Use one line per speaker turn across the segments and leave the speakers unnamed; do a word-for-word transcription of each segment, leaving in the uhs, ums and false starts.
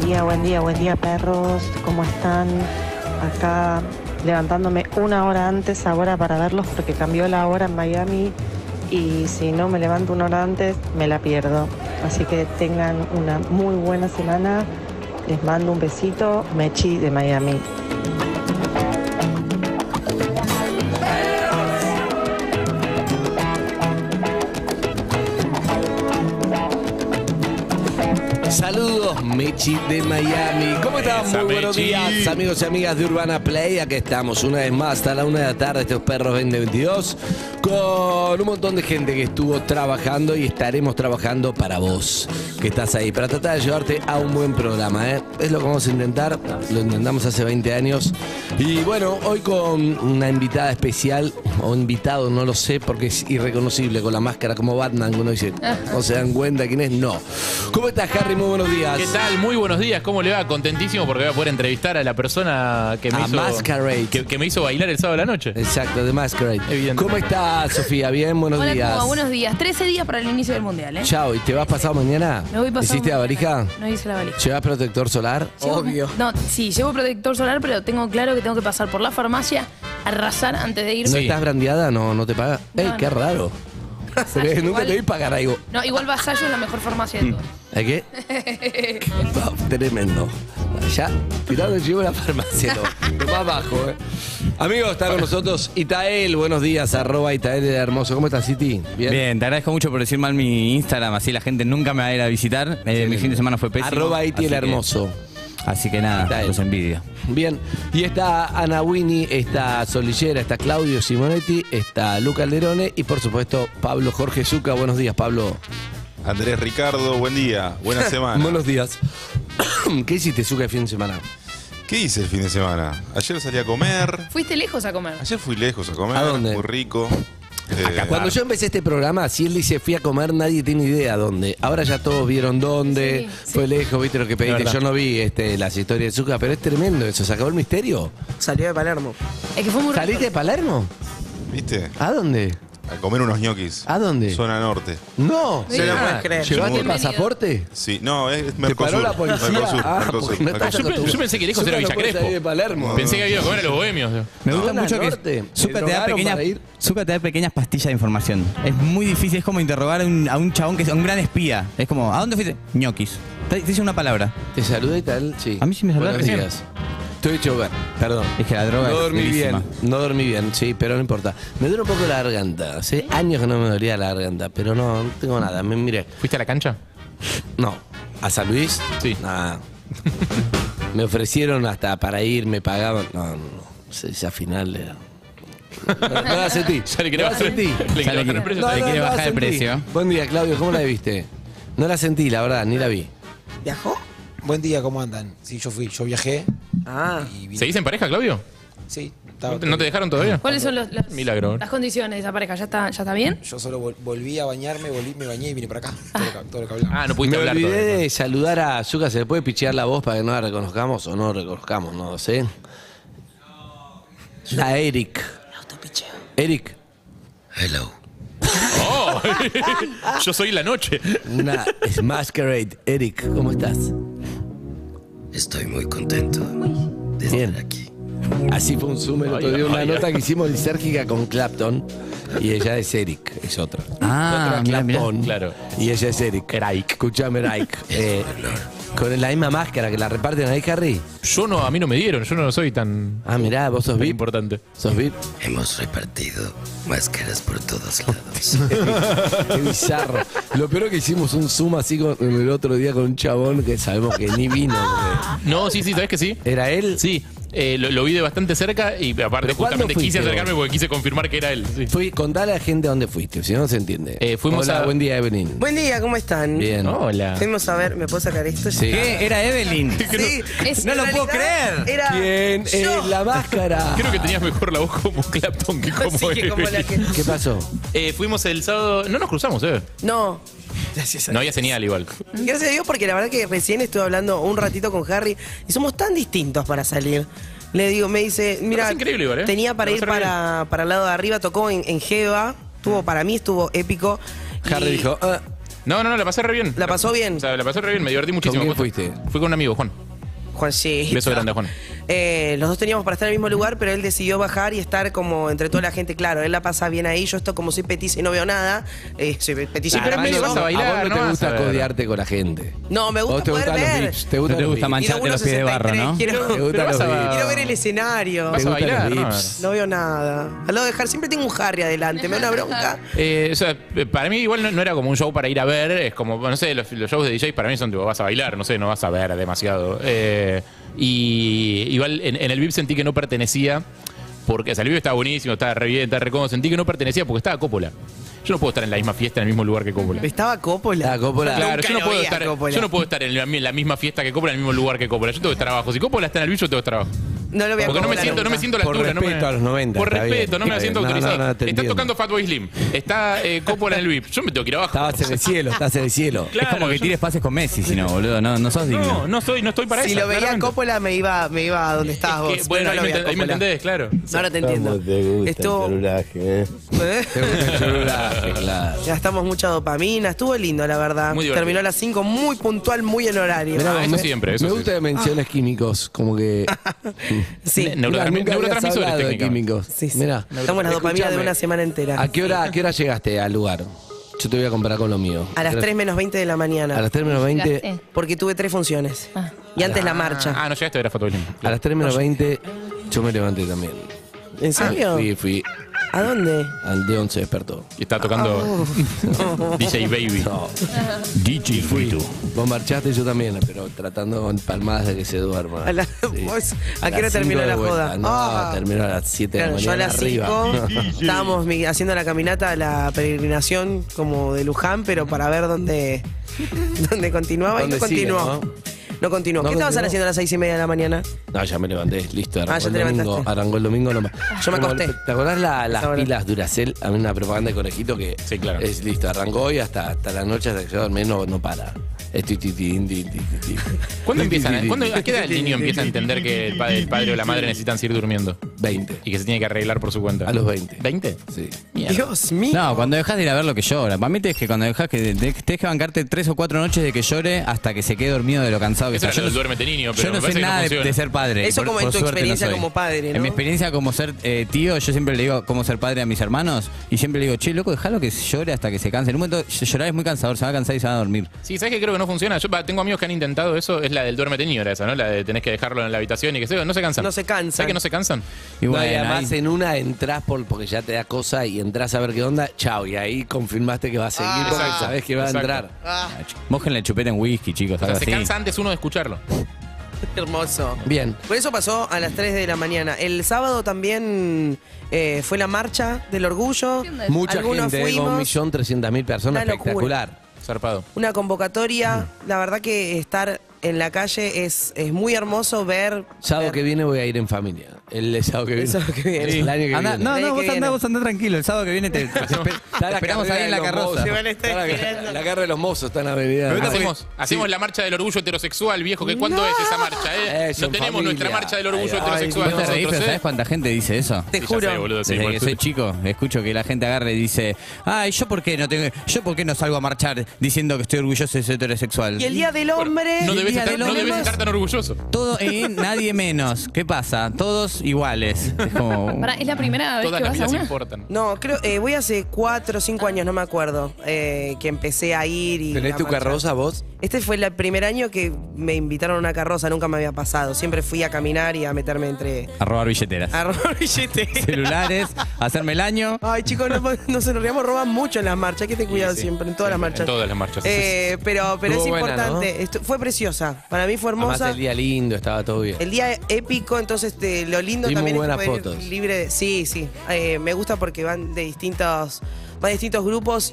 día, buen día, buen día, perros. ¿Cómo están? Acá levantándome una hora antes ahora para verlos porque cambió la hora en Miami y si no me levanto una hora antes me la pierdo. Así que tengan una muy buena semana. Les mando un besito, Mechi de Miami.
Saludos, Mechi de Miami. ¿Cómo están? Muy buenos días, amigos y amigas de Urbana Play. Aquí estamos una vez más hasta la una de la tarde, estos perros veinte veintidós, con un montón de gente que estuvo trabajando y estaremos trabajando para vos, que estás ahí, para tratar de llevarte a un buen programa, ¿eh? Es lo que vamos a intentar, lo intentamos hace veinte años. Y bueno, hoy con una invitada especial, o invitado, no lo sé, porque es irreconocible, con la máscara como Batman, que uno dice, ¿no se dan cuenta quién es? No. ¿Cómo estás, Harry? Muy buenos días.
¿Qué tal? Muy buenos días. ¿Cómo le va? Contentísimo porque voy a poder entrevistar a la persona que me,
a
hizo,
Masquerade.
que, que me hizo bailar el sábado de la noche.
Exacto, de Masquerade.
Evidente.
¿Cómo estás, Sofía? Bien, buenos
Hola,
días.
Cuba, buenos días. trece días para el inicio del Mundial, ¿eh?
Chao, ¿y te vas pasado mañana?
Me voy pasado
¿Hiciste la
mañana.
valija?
No hice la valija.
¿Llevas protector solar?
Llevo-
Obvio.
No, sí, llevo protector solar, pero tengo claro que tengo que pasar por la farmacia, arrasar antes de ir.
¿No
Sí.
estás brandeada? ¿No, no te paga?
No,
¡Ey,
no.
qué raro! Porque nunca
igual-
te vi pagar algo.
No, igual Vasallo es la mejor farmacia de todas.
¿A qué? Wow, tremendo. Ya, tirado llevo la farmacia, lo, lo más bajo, ¿eh? Amigos, está con nosotros Itael. Buenos días, arroba Itael el Hermoso. ¿Cómo estás, Citi?
Bien. Bien, te agradezco mucho por decir mal mi Instagram, así la gente nunca me va a ir a visitar. Eh, mi fin de semana fue pésimo.
Arroba Iti el
así que-
Hermoso.
Así que nada,
Itael.
los envidio.
Bien, y está Ana Winnie, está Solillera, está Claudio Simonetti, está Luca Alderone y por supuesto Pablo Jorge Zucca. Buenos días, Pablo.
Andrés Ricardo, buen día, buena semana.
Buenos días. ¿Qué hiciste, Zucca, el fin de semana?
¿Qué hice el fin de semana? Ayer salí a comer.
¿Fuiste lejos a comer?
Ayer fui lejos a comer.
¿A dónde?
Muy rico. Eh,
Cuando yo empecé este programa, si él dice fui a comer, nadie tiene idea dónde. Ahora ya todos vieron dónde,
Sí,
fue lejos, viste lo que pediste.
verdad.
Yo no vi este, las historias de Zucca, pero es tremendo eso. ¿Se acabó el misterio?
Salió de Palermo.
Es que fue muy
¿Saliste de Palermo?
¿Viste?
¿A dónde?
A comer unos ñoquis.
¿A dónde?
Zona norte.
No.
Se lo puedes
creer.
¿Llevaste el
Bienvenido.
pasaporte?
Sí, no, es
¿Te
Mercosur.
paró la policía?
Mercosur,
Ah,
Mercosur,
porque no
Mercosur.
estás
Yo, pe- yo pensé que lejos era
Zucca no
Villa
puede
Crespo.
salir de Palermo.
Pensé que había que comer a los bohemios.
Me gusta
Zona
mucho
norte.
que
¿Te
Zucca te, da
drogaron
pequeñas,
para ir?
Zucca te da pequeñas pastillas de información. Es muy difícil, es como interrogar a un, a un chabón que es un gran espía. Es como, ¿a dónde fuiste? Ñoquis. Te te dice una palabra.
¿Te saludé y tal? Sí.
A mí sí me saludaron
Buenos
recién.
días. Estoy hecho ver, perdón.
Es que la droga
No
es
dormí
durísima.
bien, no dormí bien, sí, pero no importa. Me duele un poco la garganta. Hace años que no me dolía la garganta, pero no, no tengo nada. Me miré.
¿Fuiste a la cancha?
No. ¿A San Luis?
Sí.
Nada. Me ofrecieron hasta para ir, me pagaban. No, no, no. Esa final era. No, no la sentí.
Ya le quería
No la
bajar-
sentí.
le quería
Ya le
bajar el
quiere-
precio.
no, Le quiere
la
bajar el
sentí.
precio.
Buen día, Claudio. ¿Cómo la viste? No la sentí, la verdad, ni la vi.
¿Viajó? Buen día, ¿cómo andan? Sí, yo fui, yo viajé
Ah.
y vine.
¿Seguís en pareja, Claudio?
Sí, estaba
¿No te, no te dejaron todavía?
¿Cuáles son los- las,
Milagro.
las condiciones de esa pareja? ¿Ya está, ya está bien?
Yo solo vol- volví a bañarme, volví, me bañé y vine para acá. Todo lo que, todo lo que hablamos.
Ah, no pudiste
Me
hablar
olvidé
todavía.
de saludar a Zucca. ¿Se le puede pichear la voz para que no la reconozcamos o no la reconozcamos? No lo sé. La Eric. Eric. Hello.
Oh, yo soy la noche.
Una Masquerade. Eric, ¿cómo estás?
Estoy muy contento de
Bien.
estar aquí.
Así fue un Zoom el otro
Ay,
día, una
ay,
nota
ay.
que hicimos lisérgica con Clapton. Y ella es Eric, es otra.
Ah,
otra
mirá, mirá.
Clapton.
Claro.
Y ella es Eric.
Eraik.
Escuchame, Eric. Eh, con la misma máscara que la reparten ahí, Harry.
Yo no, a mí no me dieron, yo no soy tan,
Ah, mirá, vos sos
tan
V I P.
importante.
¿Sos V I P?
Hemos repartido máscaras por todos lados.
Qué bizarro. Lo peor es que hicimos un Zoom así con, el otro día con un chabón que sabemos que ni vino. porque-
No, sí, sí, ¿sabes que sí?
¿Era él?
Sí, eh, lo, lo vi de bastante cerca y aparte
¿Pero cuándo
justamente quise
fuiste
acercarme
vos?
porque quise confirmar que era él. Sí.
Fui, contale a la gente a dónde fuiste, si no se entiende.
Eh, fuimos
Hola,
a-
buen día, Evelyn.
Buen día, ¿cómo están?
Bien.
Hola.
Fuimos a ver, ¿me puedo sacar esto?
Sí.
¿Qué? ¿Era Evelyn?
Sí,
Es-
No
en
lo puedo
realidad
creer.
Era
¿Quién
yo.
es la máscara?
Creo que tenías mejor la voz como Clapton que como
Sí, que como la que-
Evelyn.
¿Qué pasó?
Eh, fuimos el sábado. No nos cruzamos, ¿eh?
No. Gracias a
No había señal igual.
Gracias a Dios porque la verdad que recién estuve hablando un ratito con Harry y somos tan distintos para salir. Le digo, me dice, mira,
Parece increíble igual, ¿eh?
tenía para
Me
ir
va a servir.
para, para el lado de arriba, tocó en, en Jeva, tuvo, para mí estuvo épico.
Harry
y-
dijo, ah,
No, no, no, la pasé re bien.
¿La pasó bien?
O sea, la pasé re bien, me divertí muchísimo.
¿Con quién fuiste?
Fui con un amigo, Juan.
Juancito.
Beso grande, Juan.
Eh, los dos teníamos para estar en el mismo lugar, pero él decidió bajar y estar como entre toda la gente. Claro, él la pasa bien ahí. Yo esto como soy petiza y no veo nada. Eh, soy petiza y
pero
permiso.
vas a bailar,
a vos no
no
te
vas
gusta
a ver.
codearte con la gente.
No, me
Vos
gusta
te
poder
gustan los
ver.
VIPs, te
No
gustan
te
los
gusta
VIPs.
mancharte los pies de barro, ¿no?
Quiero,
Te gustan
Pero
los
vas a-
VIPs.
quiero ver el escenario.
Vas a
gustan
bailar,
los
¿no?
VIPs?
No veo nada. Al lado de dejar, siempre tengo un Harry adelante. Me da una bronca.
Eh, o sea, para mí igual no, no era como un show para ir a ver, es como, no sé, los, los shows de D J para mí son tipo, vas a bailar, no sé, no vas a ver demasiado. Eh, y igual en, en el V I P sentí que no pertenecía, porque o sea, el V I P estaba buenísimo, estaba re bien, estaba re cómodo, sentí que no pertenecía porque estaba Coppola. Yo no puedo estar en la misma fiesta en el mismo lugar que Coppola.
Estaba Coppola.
Ah, Coppola.
Claro,
Nunca
yo no,
lo
puedo
vi a
estar,
Coppola.
yo no puedo estar en la, en la misma fiesta que Coppola, en el mismo lugar que Coppola. Yo tengo que estar abajo. Si Coppola está en el V I P, yo tengo que estar abajo.
No lo voy a
Porque no me
Coppola
siento, no me
nunca.
siento a la
Por
altura. no
respeto
me-
a los noventa,
Por
está
respeto,
bien.
no me la siento
No, no,
autorizado.
no, te
Está
entiendo.
tocando Fatboy Slim. Está eh, Coppola en el V I P. Yo me tengo que ir abajo.
Estabas en el cielo, estás en el cielo.
Claro,
Es como que
yo-
tires pases con Messi, si no, boludo. No, no sos digno.
No, no soy, no estoy para
Si
eso.
lo veía a Coppola me iba, me iba a donde estabas vos.
Que,
pero
bueno,
no
ahí,
lo
me,
veía a
enten- ahí me
Coppola.
entendés, claro.
Ahora te entiendo. Estuvo...
¿eh?
¿Eh?
Te gusta el celulaje, claro.
Gastamos mucha dopamina, estuvo lindo la verdad.
Muy divertido.
Terminó a las cinco, muy puntual, muy en horario.
Mirá,
Ah, eso
me-
siempre, eso
Me
sí.
gusta que menciones químicos, como que.
Sí,
Ne- neurotransmi-
Mirá, nunca habías
neurotransmisores
hablado de
técnicamente.
químicos.
sí, sí.
Mirá.
Estamos en la dopamina de
Escuchame,
una semana entera.
¿A qué hora, a qué hora llegaste al lugar? Yo te voy a comparar con lo mío.
A las tres menos veinte de la mañana.
A las tres menos veinte.
Llegaste.
Porque tuve tres funciones. Y antes la marcha.
Ah, no llegaste a ver a Fatboy Slim.
A las tres menos veinte yo me levanté también.
¿En serio?
Fui, fui.
¿A dónde?
Al de once despertó.
Y está tocando D J Baby.
No,
D J
fui. Vos marchaste, yo también, pero tratando con palmadas de que se duerma.
A, la-
Sí.
vos- ¿a qué hora
las
terminó
cinco
la
de vuelta.
joda?
No,
Ah.
terminó a las siete de la
Claro, yo a
mañana
las
arriba.
cinco estábamos mi- haciendo la caminata a la peregrinación como de Luján, pero para ver dónde, dónde continuaba y no
¿Dónde sigue,
continuó.
no?
No continuó.
No
¿Qué estabas
continuó.
haciendo a las seis y media de la mañana?
No, ya me levanté, listo. Arrancó
Ah, ya
el
te
domingo.
levantaste.
Arrancó el domingo nomás.
Yo me
Como-
acosté.
¿Te acordás la- las
Esa hora.
pilas Duracell? A mí una propaganda de conejito que
Sí, claro.
es listo. Arrancó y hasta, hasta la noche hasta que yo dormí no, no para. Es ti, ti, ti, ti, ti, ti, ti.
¿Cuándo
Ti, ti,
empiezan?
ti, ti,
¿Cuándo,
ti,
¿A qué edad el
ti,
niño
ti,
empieza a
ti,
entender que el padre, el padre o la madre necesitan seguir durmiendo?
veinte.
Y que se tiene que arreglar por su cuenta.
A los veinte.
¿veinte?
Sí.
Mierda.
Dios mío.
No, cuando dejas de ir a ver lo que llora. Para mí es que cuando dejas que tenés que bancarte tres o cuatro noches de que llore hasta que se quede dormido de lo cansado que
Eso
está.
era lo del duérmete niño, pero
yo no
me
sé
parece que no
nada de,
funciona.
de ser padre.
Eso como en tu
suerte
experiencia
soy.
como padre, ¿no?
En mi experiencia como ser eh, tío, yo siempre le digo cómo ser padre a mis hermanos y siempre le digo, che, loco, déjalo que llore hasta que se canse. En un momento llorar es muy cansador, se va a cansar y se va a dormir.
Sí, ¿sabes qué creo que no funciona? Yo va, tengo amigos que han intentado eso, es la del duérmete niño, era esa, ¿no? La de tenés que dejarlo en la habitación y que se, no se cansan.
No se cansan.
¿Sabes que no se cansan?
Y
No,
bueno,
y además
ahí-
en una entrás por, porque ya te da cosa y entras a ver qué onda, chao, y ahí confirmaste que va a seguir
Ah.
porque
Exacto,
sabés que va a
exacto.
entrar.
Ah,
mojen la chupeta en whisky, chicos,
O sea,
algo
se
así.
cansa antes uno de escucharlo.
hermoso.
Bien.
Por eso pasó a las tres de la mañana. El sábado también eh, fue la marcha del orgullo.
Mucha
Algunos
gente, eh, con un
fuimos.
millón trescientas mil personas,
Una locura.
espectacular.
Zarpado.
Una convocatoria. La verdad que estar en la calle es, es muy hermoso ver.
Sábado
ver-
que viene voy a ir en familia. El sábado que viene.
sábado que viene.
Sí. El año que
Anda-
viene.
no,
El año
no,
que
vos andá,
viene.
vos andá tranquilo. El sábado que viene te, te espe-
Está
te
la
esperamos
carrera
ahí en
de
la
los
carroza.
mozos.
Se van a estar
Está la-
esperando.
La carrera de los mozos está en la avenida.
Me gusta
Hacemos, hacemos la marcha del orgullo heterosexual, viejo, que ¿cuándo es esa marcha, eh?
Eso,
no
en
tenemos
familia.
nuestra marcha del orgullo
Ay,
heterosexual
Vos te reís,
nosotros,
pero
eh.
¿sabés cuánta gente dice eso?
Te
Sí, ya
juro.
sé, boludo, sí,
Desde
por
que soy chico, escucho que la gente agarra y dice, ay, ¿yo por qué no tengo, yo por qué no salgo a marchar diciendo que estoy orgulloso de ser heterosexual?
Y el día del hombre.
No
el
debes,
día
estar,
del
no
hombre
debes
más-
estar tan orgulloso.
Todo y nadie menos. ¿Qué pasa? Todos iguales. Es como...
Pará, ¿es la primera vez
Todas
que
las
vas a
vidas
una?
importan.
No, creo, eh, voy hace cuatro o cinco años, no me acuerdo, eh, que empecé a ir y.
¿Tenés
a
tu
marchar.
carroza vos?
Este fue el primer año que me invitaron a una carroza, nunca me había pasado. Siempre fui a caminar y a meterme entre.
A robar billeteras.
a robar billetes.
Celulares, a hacerme el año.
Ay, chicos, no, no se nos digamos, roban mucho en las marchas. Hay que tener cuidado
Sí, sí.
siempre, en todas las
En-
marchas.
en todas las marchas.
Eh, pero pero es
Estuvo buena,
importante. Estu- fue preciosa. Para mí fue
Además
hermosa.
el día lindo, estaba todo bien.
El día épico, entonces este, lo lindo
Vi muy
también es
buenas
poder ir
fotos.
libre de. Sí, sí. Eh, me gusta porque van de distintos. Van de distintos grupos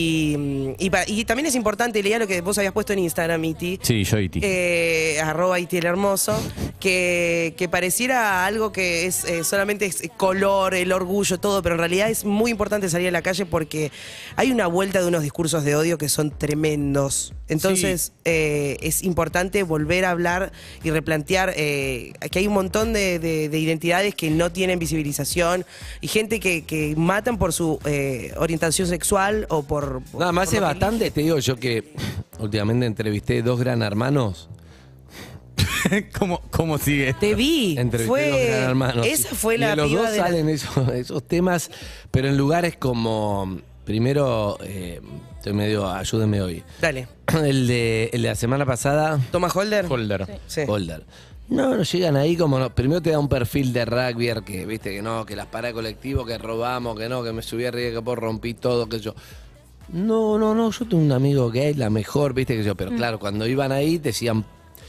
y, y, pa- y también es importante, leía lo que vos habías puesto en Instagram, Iti.
Sí, yo y ti.
Eh, arroba Iti el hermoso, que, que pareciera algo que es eh, solamente es color, el orgullo, todo, pero en realidad es muy importante salir a la calle porque hay una vuelta de unos discursos de odio que son tremendos. Entonces eh, es importante volver a hablar y replantear eh, que hay un montón de, de- de identidades que no tienen visibilización y gente que, que matan por su eh, orientación tentación sexual o por... por
Nada más
por
es
lo que
bastante, te digo yo que últimamente entrevisté dos gran hermanos.
¿Cómo, ¿Cómo sigue?
Te vi.
Entrevisté
Fue,
dos gran hermanos.
esa fue
Y
la
de los
piba
dos
de la-
salen esos, esos temas, pero en lugares como, primero, eh, estoy medio, ayúdenme hoy.
Dale.
El de, el de la semana pasada,
¿Thomas Holder?
Holder.
Sí.
Holder. No, no llegan ahí como no. Primero te da un perfil de rugby que, viste, que no, que las paradas de colectivo, que robamos, que no, que me subí arriba, que por rompí todo, que yo. No, no, no, yo tengo un amigo gay, la mejor, viste, que yo. Pero claro, cuando iban ahí decían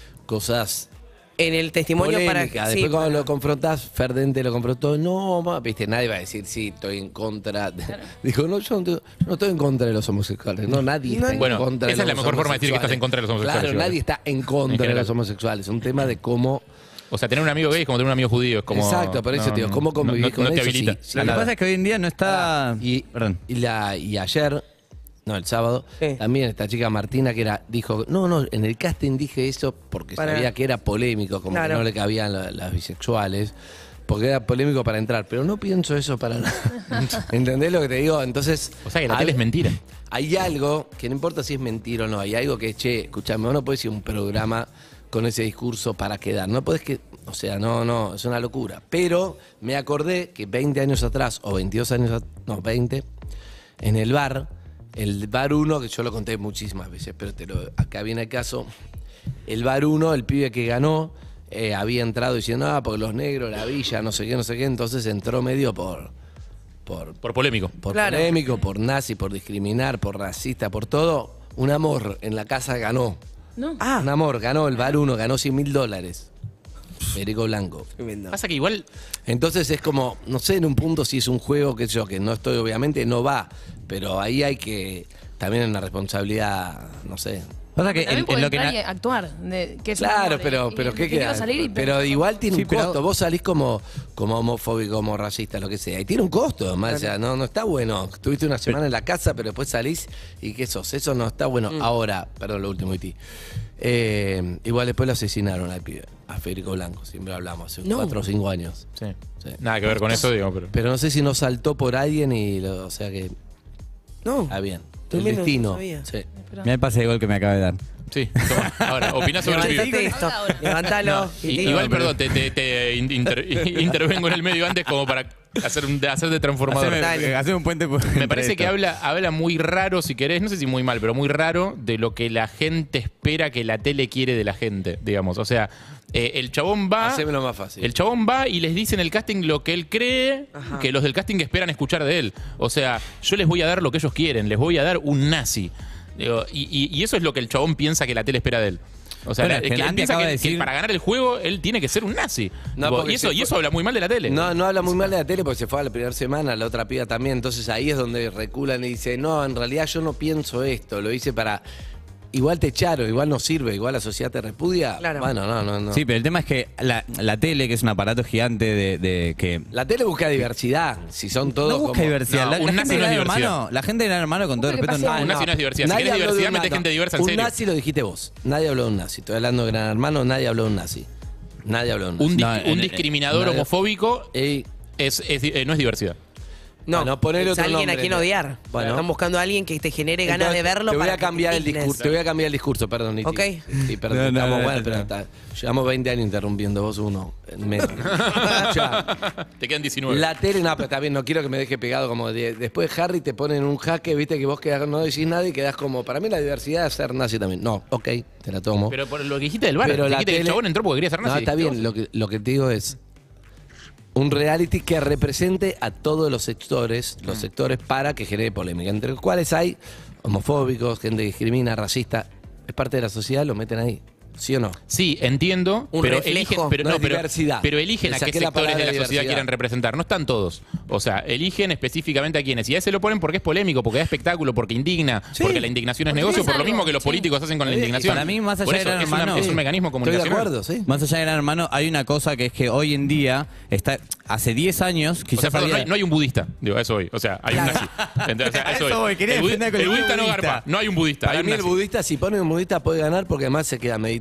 cosas
En el testimonio
polémicas.
para...
Después
sí,
cuando
para-
lo confrontás, Ferdente lo confrontó. No, ma, viste, nadie va a decir, sí, estoy en contra. de-". Dijo, no, yo no, tengo- yo no estoy en contra de los homosexuales. No, nadie está en
Bueno,
contra de
esa es
los
la mejor forma de decir que estás en contra de los homosexuales,
Claro,
igual.
nadie está en contra
En
de
general.
los homosexuales. Es un tema de cómo...
O sea, tener un amigo gay es como tener un amigo judío. Es como,
Exacto, por eso,
no,
tío,
no,
¿cómo convivís
no, no,
con
no te
eso?
habilita.
Sí, sí,
Lo que
nada.
pasa es que hoy en día no está...
Y,
Perdón.
y, la, y ayer, no, el sábado,
Sí.
también esta chica Martina que era, dijo, no, no, en el casting dije eso porque
Para-
sabía que era polémico, como
Claro.
que no le cabían la- las bisexuales, porque era polémico para entrar, pero no pienso eso para nada. ¿Entendés lo que te digo? Entonces...
O sea, que la
hay-
tele es mentira.
Hay algo, que no importa si es mentira o no, hay algo que es, che, escuchame, vos no podés ir a un programa con ese discurso para quedar. No podés que, o sea, no, no, es una locura. Pero me acordé que veinte años atrás, o veintidós años atrás, no, veinte, en el bar, el bar uno, que yo lo conté muchísimas veces, pero te lo, acá viene el caso, el bar uno, el pibe que ganó, eh, había entrado diciendo, ah, porque los negros, la villa, no sé qué, no sé qué, entonces entró medio por... por
Por polémico.
por
Claro.
polémico, por nazi, por discriminar, por racista, por todo, un amor en la casa ganó.
No.
Ah,
Un amor, ganó el bar uno, ganó cien mil dólares. Federico Blanco.
tremendo.
Pasa que igual
Entonces es como, no sé en un punto si es un juego que yo, que no estoy, obviamente no va, pero ahí hay que, también una responsabilidad, no sé.
Pasa que
También
en,
puede
en lo que...
entrar
na-
y actuar. De, que es un
Claro,
amor,
pero,
y-
pero
y-
¿qué
que te va
queda?
a salir y-
Pero igual tiene
Sí,
un
pero-
costo. Vos salís como, como homofóbico, como racista, lo que sea. Y tiene un costo, además. O sea, no, no está bueno. Estuviste una semana en la casa, pero después salís y ¿qué sos? Eso no está bueno. Ahora, perdón, lo último, Iti. Eh, igual después lo asesinaron al pibe, a Federico Blanco. Siempre hablamos, hace
No.
cuatro o cinco años.
sí.
Sí.
Nada que ver con eso, digo, pero.
Pero no sé si no saltó por alguien y, lo- o sea que,
No.
está bien. El
Tremendo, no
destino.
sabía.
Sí.
Mira el pase de gol que me acaba de dar.
Sí, toma. Ahora, opinás sobre el pibe.
Levántate esto.
Ahora.
Levántalo.
Y-
y te-
igual, perdón, te, te- te inter- intervengo en el medio antes como para hacer, un, hacer de transformador.
Haceme-
Dale.
Hacer un puente por-
Me
entre
parece que
esto.
habla, habla muy raro, si querés, no sé si muy mal, pero muy raro de lo que la gente espera que la tele quiere de la gente, digamos. O sea, eh, el chabón va.
Hacémelo más fácil.
El chabón va y les dice en el casting lo que él cree
Ajá.
que los del casting esperan escuchar de él. O sea, yo les voy a dar lo que ellos quieren, les voy a dar un nazi. Digo, y, y- y eso es lo que el chabón piensa que la tele espera de él. O sea,
Bueno,
la-
es que
que él
Andy
piensa
acaba
que,
de
que
decir-
para ganar el juego él tiene que ser un nazi.
No,
Tipo,
porque
y, eso,
se
y
fue-
eso habla muy mal de la tele.
No, no habla muy mal de la tele porque se fue a la primera semana, la otra piba también. Entonces ahí es donde reculan y dice, no, en realidad yo no pienso esto, lo hice para... Igual te echaron, igual no sirve, igual la sociedad te repudia.
Claro.
Bueno, no, no, no.
Sí, pero el tema es que la, la tele, que es un aparato gigante de, de que...
La tele busca diversidad, si son todos
No busca
como-
diversidad.
No,
la, la
un
gente
nazi
de
no es
Gran
diversidad.
Hermano, la gente de Gran Hermano, con todo
Busca que
respeto...
pase
Un nazi no es diversidad. Si
Nadie
querés
habló de
diversidad,
un
mete
nazi.
gente diversa en
Un
serio.
nazi lo dijiste vos. Nadie habló de un nazi. Estoy hablando de Gran Hermano, nadie habló de un nazi. Nadie habló de un nazi.
Un, dis-
No,
un
en- en-
discriminador
no,
homofóbico
Ey,
es, es- eh, no es diversidad.
No,
Bueno, ponele
es
otro
alguien
nombre.
a quien odiar.
Bueno.
Están buscando a alguien que te genere ganas
entonces,
de verlo.
Te voy
para
a
que
cambiar
te
el
indignes.
discurso. Te voy a cambiar el discurso, perdón, Niti.
Ok.
Sí, perdón,
No, no,
estamos
no,
bueno,
no,
pero
no.
está- llevamos veinte años interrumpiendo, vos uno. En medio. Escuchá,
Te quedan diecinueve.
la tele, no, pero está bien, no quiero que me deje pegado como de- después Harry te ponen un jaque, viste que vos quedás, no decís nada y quedás como, para mí la diversidad es ser nazi también. No, ok, te la tomo.
Pero por lo que dijiste del bar,
Pero la
dijiste que el
tele-
chabón entró porque quería ser nazi.
No, está bien, lo que, lo que te digo es un reality que represente a todos los sectores, los sectores para que genere polémica, entre los cuales hay homofóbicos, gente que discrimina, racista, es parte de la sociedad, lo meten ahí, ¿sí o no?
Sí, entiendo,
Un
pero
reflejo.
eligen, pero,
No
no,
es
pero,
diversidad.
pero eligen
Le
a qué
saqué la
sectores de
palabra
la sociedad
diversidad.
quieren representar. No están todos. O sea, eligen específicamente a quienes. Y a ese lo ponen porque es polémico, porque da espectáculo, porque indigna, porque la indignación es
Porque
negocio,
es
por lo
algo,
mismo que los
sí.
políticos hacen con la
Y
indignación.
para mí, más allá
Por
de
eso,
Gran
es, una-
Hermano-
es un mecanismo
Estoy de
comunicacional.
acuerdo, sí.
Más allá de Gran Hermano, hay una cosa que es que hoy en día, está hace diez años,
O
quizás
sea, perdón, no,
había-
hay, no hay un budista, digo, a eso voy. O sea, hay un nazi. Entonces, o sea, a
A
eso
eso voy, quería
el, budi-
defender al
el
colectivo
budista no
budista.
garpa, no hay un budista,
Para
hay un
mí el
nazi.
budista, si pone un budista puede ganar porque además se queda meditando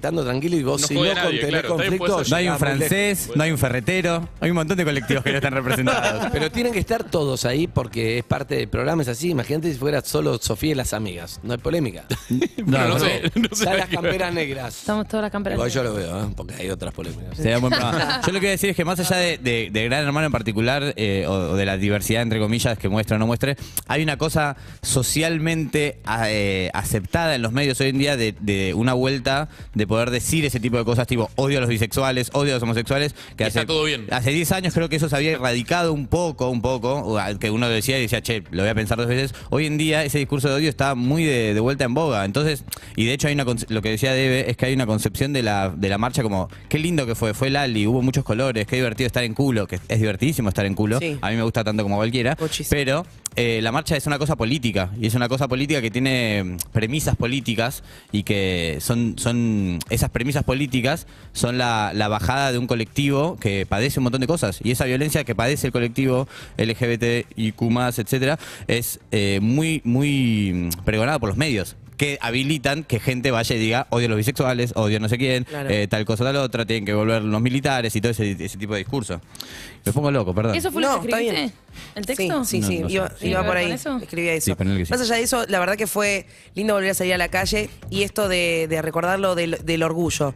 transitando tranquilo y vos
No
si
jode
no
a nadie,
contenés
claro, también puede
conflictos.
ser.
No hay un
llegás muy lejos.
francés, no hay un ferretero, hay un montón de colectivos que no están representados.
Pero tienen que estar todos ahí porque es parte del programa, es así. Imagínate si fuera solo Sofía y las amigas. No hay polémica.
No, no sé, no sé.
Están las camperas negras.
Estamos todas las camperas.
Igual yo lo veo, ¿eh? Porque hay otras polémicas.
Sería un buen programa. Yo lo que voy a decir es que más allá de, de- de Gran Hermano en particular, eh, o, o de la diversidad, entre comillas, que muestra o no muestre, hay una cosa socialmente eh, aceptada en los medios hoy en día de, de una vuelta de poder decir ese tipo de cosas, tipo odio a los bisexuales, odio a los homosexuales. Que
Y
hace,
está todo bien.
Hace diez años creo que eso se había erradicado un poco, un poco, o a- que uno decía y decía, che, lo voy a pensar dos veces. Hoy en día ese discurso de odio está muy de, de vuelta en boga. Entonces, y de hecho hay una conce- lo que decía Debe es que hay una concepción de la, de la marcha como, qué lindo que fue, fue Lali, hubo muchos colores, qué divertido estar en culo, que es divertidísimo estar en culo.
Sí.
A mí me gusta tanto como cualquiera.
Muchísimo.
Pero eh, la marcha es una cosa política, y es una cosa política que tiene mm, premisas políticas, y que son, son esas premisas políticas son la, la bajada de un colectivo que padece un montón de cosas, y esa violencia que padece el colectivo L G B T I Q más, etcétera, es eh, muy, muy mm, pregonada por los medios, que habilitan que gente vaya y diga odio a los bisexuales, odio a no sé quién,
Claro.
eh, tal cosa, tal otra, tienen que volver los militares y todo ese, ese tipo de discurso. Me pongo loco, perdón.
¿Eso fue
No,
lo que
está
escribiste?
bien.
¿El texto?
Sí, sí,
No,
sí,
no sé.
iba,
Sí.
iba
¿Tiene que
por
ver
ahí.
con eso?
Escribía eso.
Sí, ponele que sí.
Más allá de eso, la verdad que fue lindo volver a salir a la calle y esto de, de recordarlo del, del orgullo,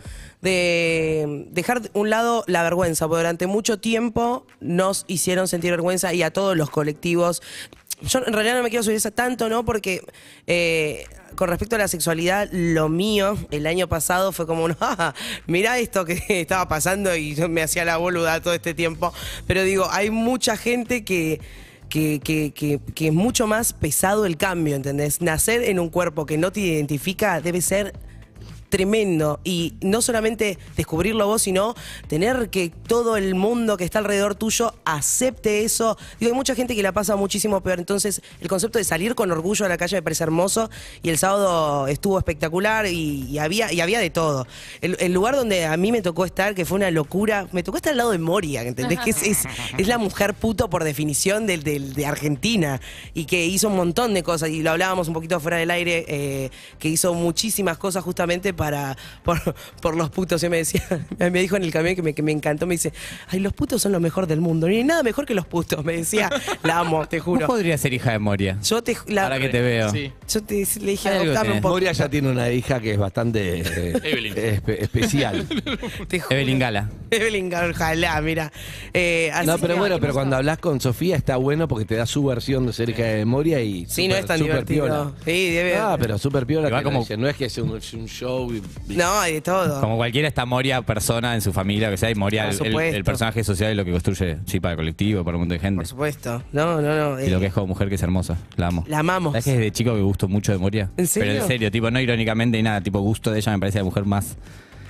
de dejar de un lado la vergüenza, porque durante mucho tiempo nos hicieron sentir vergüenza y a todos los colectivos. Yo en realidad no me quiero subir esa tanto, ¿no? Porque eh, con respecto a la sexualidad, lo mío el año pasado fue como un, ah, mirá esto que estaba pasando y yo me hacía la boluda todo este tiempo. Pero digo, hay mucha gente que... Que, que, que, que es mucho más pesado el cambio, ¿entendés? Nacer en un cuerpo que no te identifica debe ser tremendo, y no solamente descubrirlo vos, sino tener que todo el mundo que está alrededor tuyo acepte eso. Digo, hay mucha gente que la pasa muchísimo peor, entonces el concepto de salir con orgullo a la calle me parece hermoso, y el sábado estuvo espectacular y, y había, y había de todo. El, el lugar donde a mí me tocó estar, que fue una locura, me tocó estar al lado de Moria, ¿entendés? Que es, es, es la mujer puto por definición del, del- de Argentina, y que hizo un montón de cosas, y lo hablábamos un poquito fuera del aire, eh, que hizo muchísimas cosas justamente para por, por los putos. Y me decía, me dijo en el camión que me, que me encantó, me dice, ay, los putos son lo mejor del mundo, no hay nada mejor que los putos, me decía, la amo, te
¿Vos
juro.
podrías ser hija de Moria?
Yo te la-
Ahora que te veo.
Sí.
yo te le dije,
Algo
adoptame
tenés.
un poco.
Moria ya tiene una hija que es bastante eh,
Evelyn.
espe- especial.
Te juro.
Evelyn Gala.
Evelyn, ojalá, mira. Eh, así
No, pero
que-
bueno, pero cuando hablas con Sofía está bueno porque te da su versión de ser hija de Moria y
Sí, no
súper-
es tan
súper
divertido.
piola.
Sí, debe.
Ah, pero súper piola.
Igual
te lo
como-
dice. No es que es un, es un show. y- y-
No, hay de todo.
Como cualquiera está Moria persona en su familia, que sea, y Moria
Por
el, el-
supuesto.
el personaje social y lo que construye, sí, para el colectivo, para un montón de gente.
Por supuesto. No, no, no.
Y
eh,
lo que es como mujer que es hermosa, la amo.
La amamos.
¿Sabes que desde chico que gusto mucho de Moria?
¿En serio?
Pero en serio, tipo, no irónicamente ni nada, tipo, gusto de ella me parece la mujer más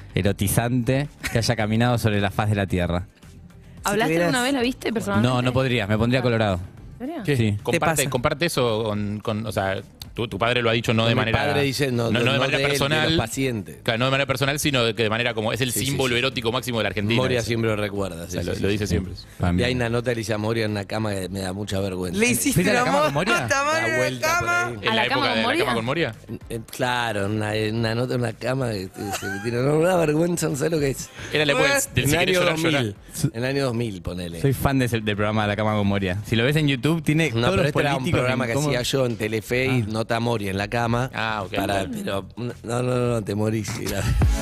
erotizante que haya caminado sobre la faz de la tierra.
¿Hablaste
tuvieras-
alguna vez? ¿La viste personalmente?
No, no podría, me pondría colorado.
¿En serio?
¿Qué?
Sí.
Comparte,
pasa?
comparte eso con, con- o sea, tu, tu padre lo ha dicho no de
Mi
manera
padre dice no,
no, no de
no
manera
de él, de
personal,
los pacientes.
Claro, no de manera personal, sino de que de manera como es el
Sí, sí,
símbolo
sí.
erótico máximo de la Argentina.
Moria
Ese.
siempre lo recuerda.
O
sí,
sea,
sí,
lo,
sí,
lo dice
sí.
siempre.
Para mí.
Y hay una nota que dice a Moria en una cama que me da mucha vergüenza.
Le hiciste
¿Fuiste a la
el
cama
amor
con Moria?
a Tamara
Da
en la
vuelta por
cama.
ahí.
En
¿A
la,
la cama
época
con
de
Moria?
la cama con Moria.
Eh, Claro, una, una nota en una cama que que se me tira. No, una vergüenza, no sé lo que es.
Era la época del, del
En
si
el
querés
año
llorar,
dos
llorar.
mil. En el año dos mil, ponele.
Soy fan de ese- del programa de la cama con Moria. Si lo ves en YouTube, tiene
No,
todos
pero
los
este era un
políticos
programa que
cómo-
hacía yo en Telefe y nota Moria en la cama.
Ah, ok.
Para, pero no, no, no, no, te morís. mira.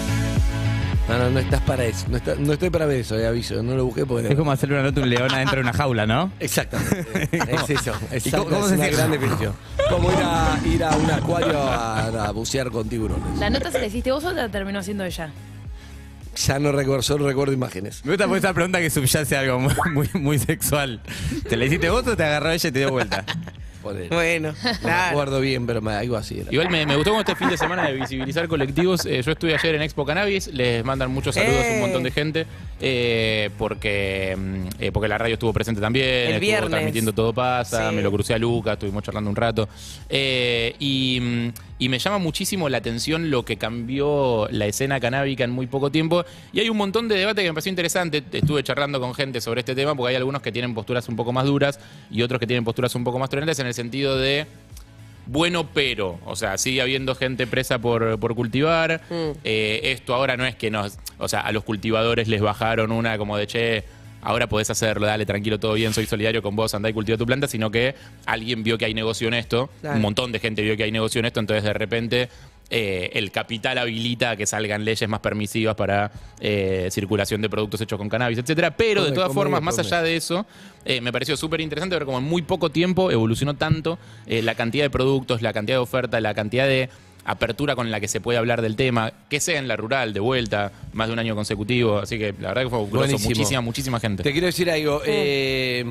No, no, no estás para eso. No, está- no estoy para ver eso, eh, aviso. No lo busqué porque...
Es como hacerle una nota a un león adentro de una jaula, ¿no?
Exactamente. es eso. Exacto,
cómo- cómo
es
se
una
siente?
gran definición. Como ir a, ir a un acuario a, a bucear con tiburones.
¿La nota se la hiciste vos o la terminó haciendo ella?
Ya no recuerdo, solo recuerdo imágenes.
Me gusta por esa pregunta que subyace algo muy, muy, muy sexual. ¿Te la hiciste vos o te agarró ella y te dio vuelta?
Ponele.
Bueno,
No me
claro.
acuerdo bien, pero me- algo así era.
Igual me, me gustó como este fin de semana de visibilizar colectivos. Eh, yo estuve ayer en Expo Cannabis, les mandan muchos saludos a
¡Eh!
un montón de gente, eh, porque, mm, eh, porque la radio estuvo presente también,
El
estuvo
viernes.
transmitiendo Todo Pasa,
Sí.
me lo crucé a Lucas, estuvimos charlando un rato. Eh, y, mm, y me llama muchísimo la atención lo que cambió la escena canábica en muy poco tiempo. Y hay un montón de debate que me pareció interesante. Estuve charlando con gente sobre este tema, porque hay algunos que tienen posturas un poco más duras y otros que tienen posturas un poco más tolerantes en el sentido de... bueno, pero, o sea, sigue habiendo gente presa por, por cultivar. Mm. Eh, esto ahora no es que nos, o sea, a los cultivadores les bajaron una como de, che, ahora podés hacerlo, dale, tranquilo, todo bien, soy solidario con vos, andá y cultiva tu planta, sino que alguien vio que hay negocio en esto, claro. Un montón de gente vio que hay negocio en esto, entonces de repente eh, el capital habilita a que salgan leyes más permisivas para eh, circulación de productos hechos con cannabis, etcétera. Pero de todas formas, más allá de eso, eh, me pareció súper interesante ver cómo en muy poco tiempo evolucionó tanto eh, la cantidad de productos, la cantidad de oferta, la cantidad de apertura con la que se puede hablar del tema, que sea en la rural, de vuelta, más de un año consecutivo. Así que la verdad que fue grosso, muchísima, muchísima gente.
Te quiero decir algo. Eh...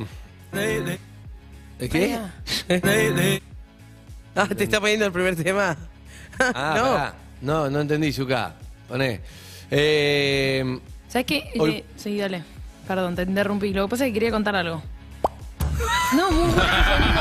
¿Qué?
Ah, ¿te está poniendo el primer tema?
Ah, no. Pará. No, no entendí, Zucca. Poné. Eh...
¿Sabes qué?
Hoy...
Eh, sí, dale. Perdón, te interrumpí. Lo que pasa es que quería contar algo. No, muy bueno sonido.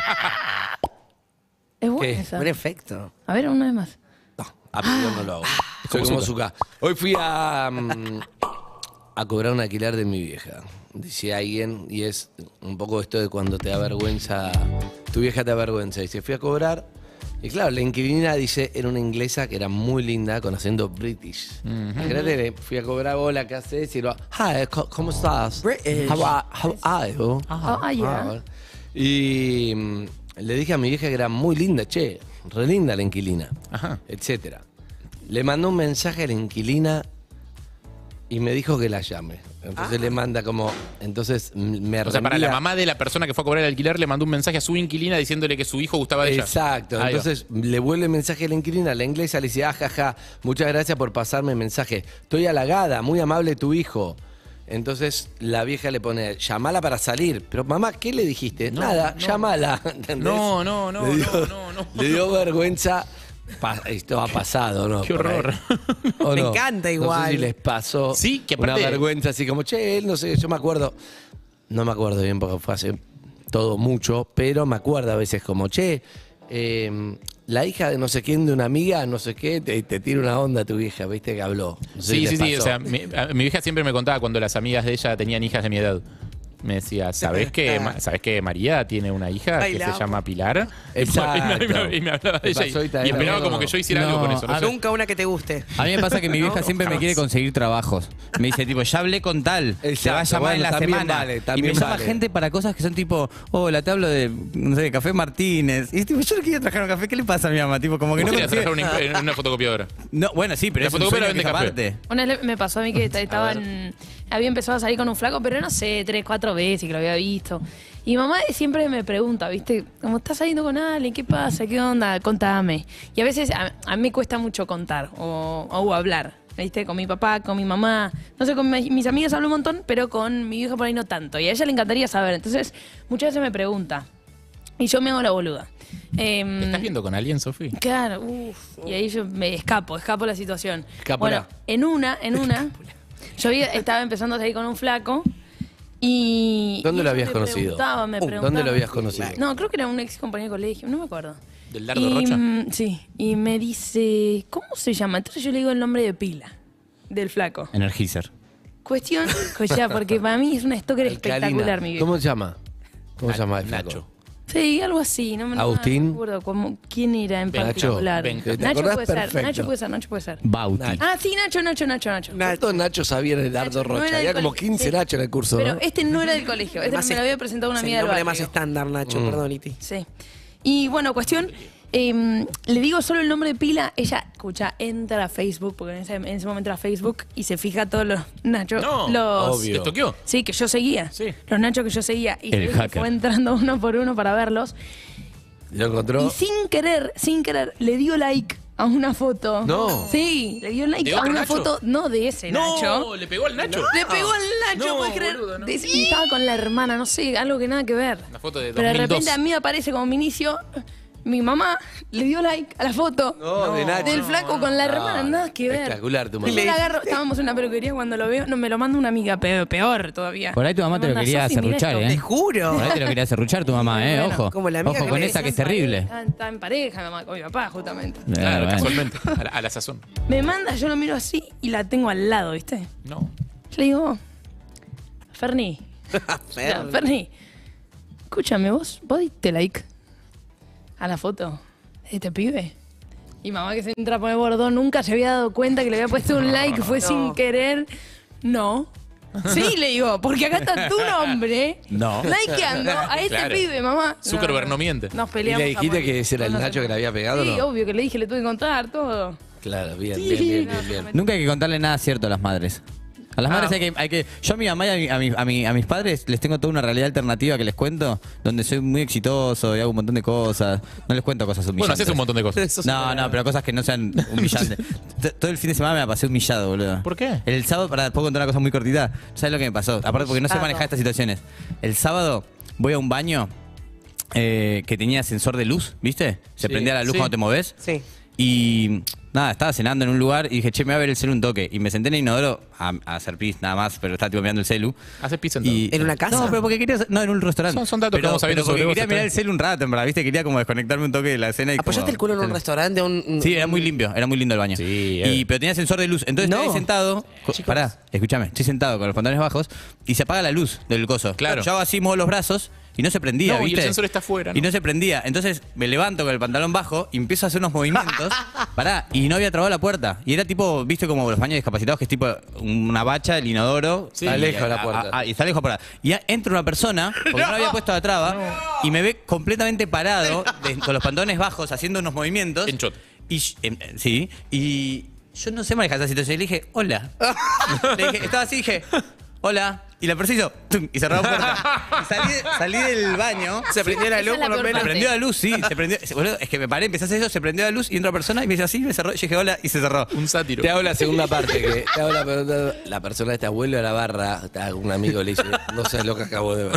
Es buena
¿Qué?
esa.
Buen efecto.
A ver, una vez más.
No, a mí yo no lo hago. Soy como Zucca. Hoy fui a, um, a cobrar un alquiler de mi vieja. Dice alguien, y es un poco esto de cuando te da vergüenza, tu vieja te da vergüenza. Dice, fui a cobrar, y claro, la inquilina dice, era una inglesa que era muy linda, con acento british. Uh-huh. Fui a cobrar, hola, ¿qué haces? Y lo, hi, ¿cómo estás?
British.
How are, how are you?
Oh, ah, yeah.
Y um, le dije a mi vieja que era muy linda, che, re linda la inquilina, ajá, etcétera. Le mandó un mensaje a la inquilina y me dijo que la llame. Entonces ah. le manda como, entonces me
O sea, para la mamá de la persona que fue a cobrar el alquiler le mandó un mensaje a su inquilina diciéndole que su hijo gustaba de ella.
Exacto. Ahí entonces va. Le vuelve el mensaje a la inquilina, la inglesa le dice, ah, jaja, muchas gracias por pasarme el mensaje. Estoy halagada, muy amable tu hijo. Entonces la vieja le pone, llamala para salir. Pero mamá, ¿qué le dijiste? No, Nada, no. llamala. ¿Entendés?
No, no, no,
dio,
no, no, no.
Le dio vergüenza. Pa esto ha pasado, ¿no?
Qué horror.
¿O
me
no?
encanta igual.
No sé si les pasó
sí, que aparte...
una vergüenza así como, che, él no sé, yo me acuerdo. No me acuerdo bien porque fue hace todo mucho, pero me acuerdo a veces como, che, eh, la hija de no sé quién, de una amiga, no sé qué, te, te tira una onda a tu vieja, ¿viste? Que habló. No sé
sí,
si
sí, sí. O sea, mi, a, mi vieja siempre me contaba cuando las amigas de ella tenían hijas de mi edad. Me decía, ¿sabés que, ¿sabés que María tiene una hija Ay, que se amo. llama Pilar?
Exacto.
Y me, y me hablaba de ella y, y esperaba como que yo hiciera
no,
algo con eso. ¿no?
Nunca una que te guste.
A mí me pasa que mi vieja no, siempre me quiere conseguir trabajos. Me dice, tipo, ya hablé con tal, Exacto, te va a llamar bueno, en la semana. Vale, y me llama vale. gente para cosas que son tipo, hola, te hablo de, no sé, Café Martínez. Y tipo, yo no quiero trabajar un café, ¿qué le pasa a mi mamá? Tipo, como que no
trabajar una, una fotocopiadora.
No, bueno, sí, pero
la
es
fotocopiadora vende café.
Aparte.
Una vez me pasó a mí que estaban... Había empezado a salir con un flaco, pero no sé, tres, cuatro veces que lo había visto. Y mamá siempre me pregunta, ¿viste? Como estás saliendo con alguien, ¿qué pasa? ¿Qué onda? Contame. Y a veces a, a mí me cuesta mucho contar o, o hablar, ¿viste? Con mi papá, con mi mamá. No sé, con mi, mis amigas hablo un montón, pero con mi hija por ahí no tanto. Y a ella le encantaría saber. Entonces, muchas veces me pregunta. Y yo me hago la boluda. Eh,
¿Te estás viendo con alguien, Sofi?
Claro, uff. Y ahí yo me escapo, escapo la situación.
Escapula.
Bueno, en una, en una... Yo había, estaba empezando a salir con un flaco y...
¿Dónde
y
lo habías
me
conocido?
Preguntaba, me
uh,
preguntaba,
¿Dónde lo habías conocido?
No, creo que era un ex compañero de colegio, no me acuerdo.
¿Del Dardo
y,
Rocha?
Sí, y me dice, ¿cómo se llama? Entonces yo le digo el nombre de pila del flaco.
Energizer.
Cuestión, ya, porque para mí es una stalker espectacular, mi vida.
¿Cómo se llama? ¿Cómo se llama el flaco?
Nacho.
Sí, algo así. No me,
¿Agustín?
No me acuerdo cómo, quién era en
Nacho.
particular.
Venga. ¿Te
Nacho
acordás?
puede ser,
Perfecto.
Nacho puede ser, Nacho puede ser.
Bauti.
Nacho.
Ah, sí, Nacho, Nacho, Nacho, Nacho.
¿Cuántos Nachos había en el Dardo
Nacho, no
Rocha?
era del
Había como
colegio.
quince
Sí.
Nachos en el curso,
Pero
¿no?
este no era del colegio. Este me lo había presentado una
Es
amiga
el
del
nombre
barrio.
más estándar, Nacho,
Mm.
perdón, Iti.
Sí. Y bueno, cuestión, eh, le digo solo el nombre de pila, ella, escucha, entra a Facebook, porque en ese, en ese momento era Facebook, y se fija todos los nachos.
No,
los,
obvio.
¿Te toqueó?
Sí, que yo seguía.
Sí.
Los nachos que yo seguía. Y
El
se
hacker.
fue entrando uno por uno para verlos.
¿Lo encontró?
Y sin querer, sin querer, le dio like a una foto.
No.
Sí, le dio like
¿De
a
otro
una
Nacho?
foto, no de ese
No,
Nacho.
le pegó al Nacho.
Le pegó al Nacho,
No,
¿puedes creer?
boludo, no.
De- y estaba con la hermana, no sé, algo que nada que ver.
Una foto de
Pero de
dos mil dos.
repente a mí me aparece como mi inicio, mi mamá le dio like a la foto
No, de Nacho.
del flaco con la hermana,
No,
nada que ver.
espectacular tu
Y
mamá.
yo la agarro, estábamos en una peluquería cuando lo veo, no, me lo manda una amiga, peor, peor todavía.
Por ahí tu mamá
Me
te lo
manda,
quería
"Sofi, mira
serruchar,
esto".
¿eh?
Te juro.
Por ahí te lo quería serruchar tu mamá, ¿eh?
Bueno,
Ojo.
como la amiga
Ojo
que
con
le
esa que es
Está en
terrible.
pareja, Está en pareja mi mamá, con mi papá, justamente.
Eh,
Claro,
bueno.
casualmente. A la, a la sazón.
Me manda, yo lo miro así y la tengo al lado, ¿viste?
No.
Yo le digo, Ferni,
Fer.
no, Ferni, escúchame, vos, vos diste like. a la foto de este pibe. Y mamá que se entra a poner bordón nunca se había dado cuenta que le había puesto un like, fue
No.
sin querer. No. Sí, le digo, porque acá está tu nombre.
No.
Likeando a este
Claro.
pibe, mamá.
Zuckerberg no miente.
Nos
¿Y
peleamos.
le dijiste
a morir.
que ese era el
No, no
Nacho
sé.
que le había pegado
Sí,
o no?
obvio que le dije, le tuve que contar todo.
Claro, bien, bien, bien, bien, bien.
Nunca hay que contarle nada cierto a las madres. A las
Ah.
madres hay que, hay que... Yo a mi mamá y a, mi- a, mi- a, mi- a mis padres les tengo toda una realidad alternativa que les cuento, donde soy muy exitoso y hago un montón de cosas. No les cuento cosas humillantes.
Bueno, haces un montón de cosas.
No, no, pero cosas que no sean humillantes. T- Todo el fin de semana me la pasé humillado, boludo.
¿Por qué?
El sábado, para puedo contar una cosa muy cortita. ¿Sabes lo que me pasó? Aparte porque no sé
Humillado.
manejar estas situaciones. El sábado voy a un baño eh, que tenía sensor de luz, ¿viste? Se
Sí,
prendía la luz
sí.
cuando te moves.
Sí.
Y nada, estaba cenando en un lugar y dije, che, me voy a ver el celu un toque. Y me senté en el inodoro a, a hacer pis nada más, pero estaba tipo mirando el celu.
Haces pis sentado.
Y,
¿En una casa?
No, pero porque quería... No, en un restaurante.
Son- son datos que
pero,
vamos sabiendo
pero porque
sobre vos,
quería
está
mirar
bien.
el celu un rato, en verdad, ¿viste? Quería como desconectarme un toque de la escena. Y
¿Apoyaste
como-
el culo en un restaurante? Un, un-
Sí, era muy limpio, era muy lindo el baño.
Sí,
y,
eh.
pero tenía sensor de luz. Entonces
No.
estoy ahí sentado. co- Pará, escúchame, estoy sentado con los pantalones bajos y se apaga la luz del coso.
Claro.
Yo hago así, muevo los brazos y no se prendía,
No, y el
¿viste?
sensor está afuera, ¿no?
Y no se prendía. Entonces me levanto con el pantalón bajo y empiezo a hacer unos movimientos. Pará, y no había trabado la puerta. Y era tipo, ¿viste como los baños discapacitados? Que es tipo una bacha, el inodoro.
Está
y-
lejos de la
a-
puerta.
a- a- y está lejos para. Y a- entra una persona, porque no, había puesto la traba, y me ve completamente parado, de- con los pantalones bajos, haciendo unos movimientos.
En shot.
Y, sh- em, eh, sí, y yo no sé manejar esa situación. Y le dije, hola. Le dije, estaba así, dije, hola. Y la persona hizo, tum, y cerró la puerta. Y salí, de- salí del baño.
Se prendió la
Esa
luz
es la
por lo
peor
menos.
Se prendió la luz, sí, se prendió. se- boludo, es que me paré, empecé a hacer eso, se prendió la luz y entró una persona y me hizo así, me cerró. Yo dije, hola, y se cerró.
Un sátiro.
Te hago la segunda parte, que te hago la pregunta. La persona de este abuelo a la barra, está un amigo le dice, no sabes lo que acabo de ver.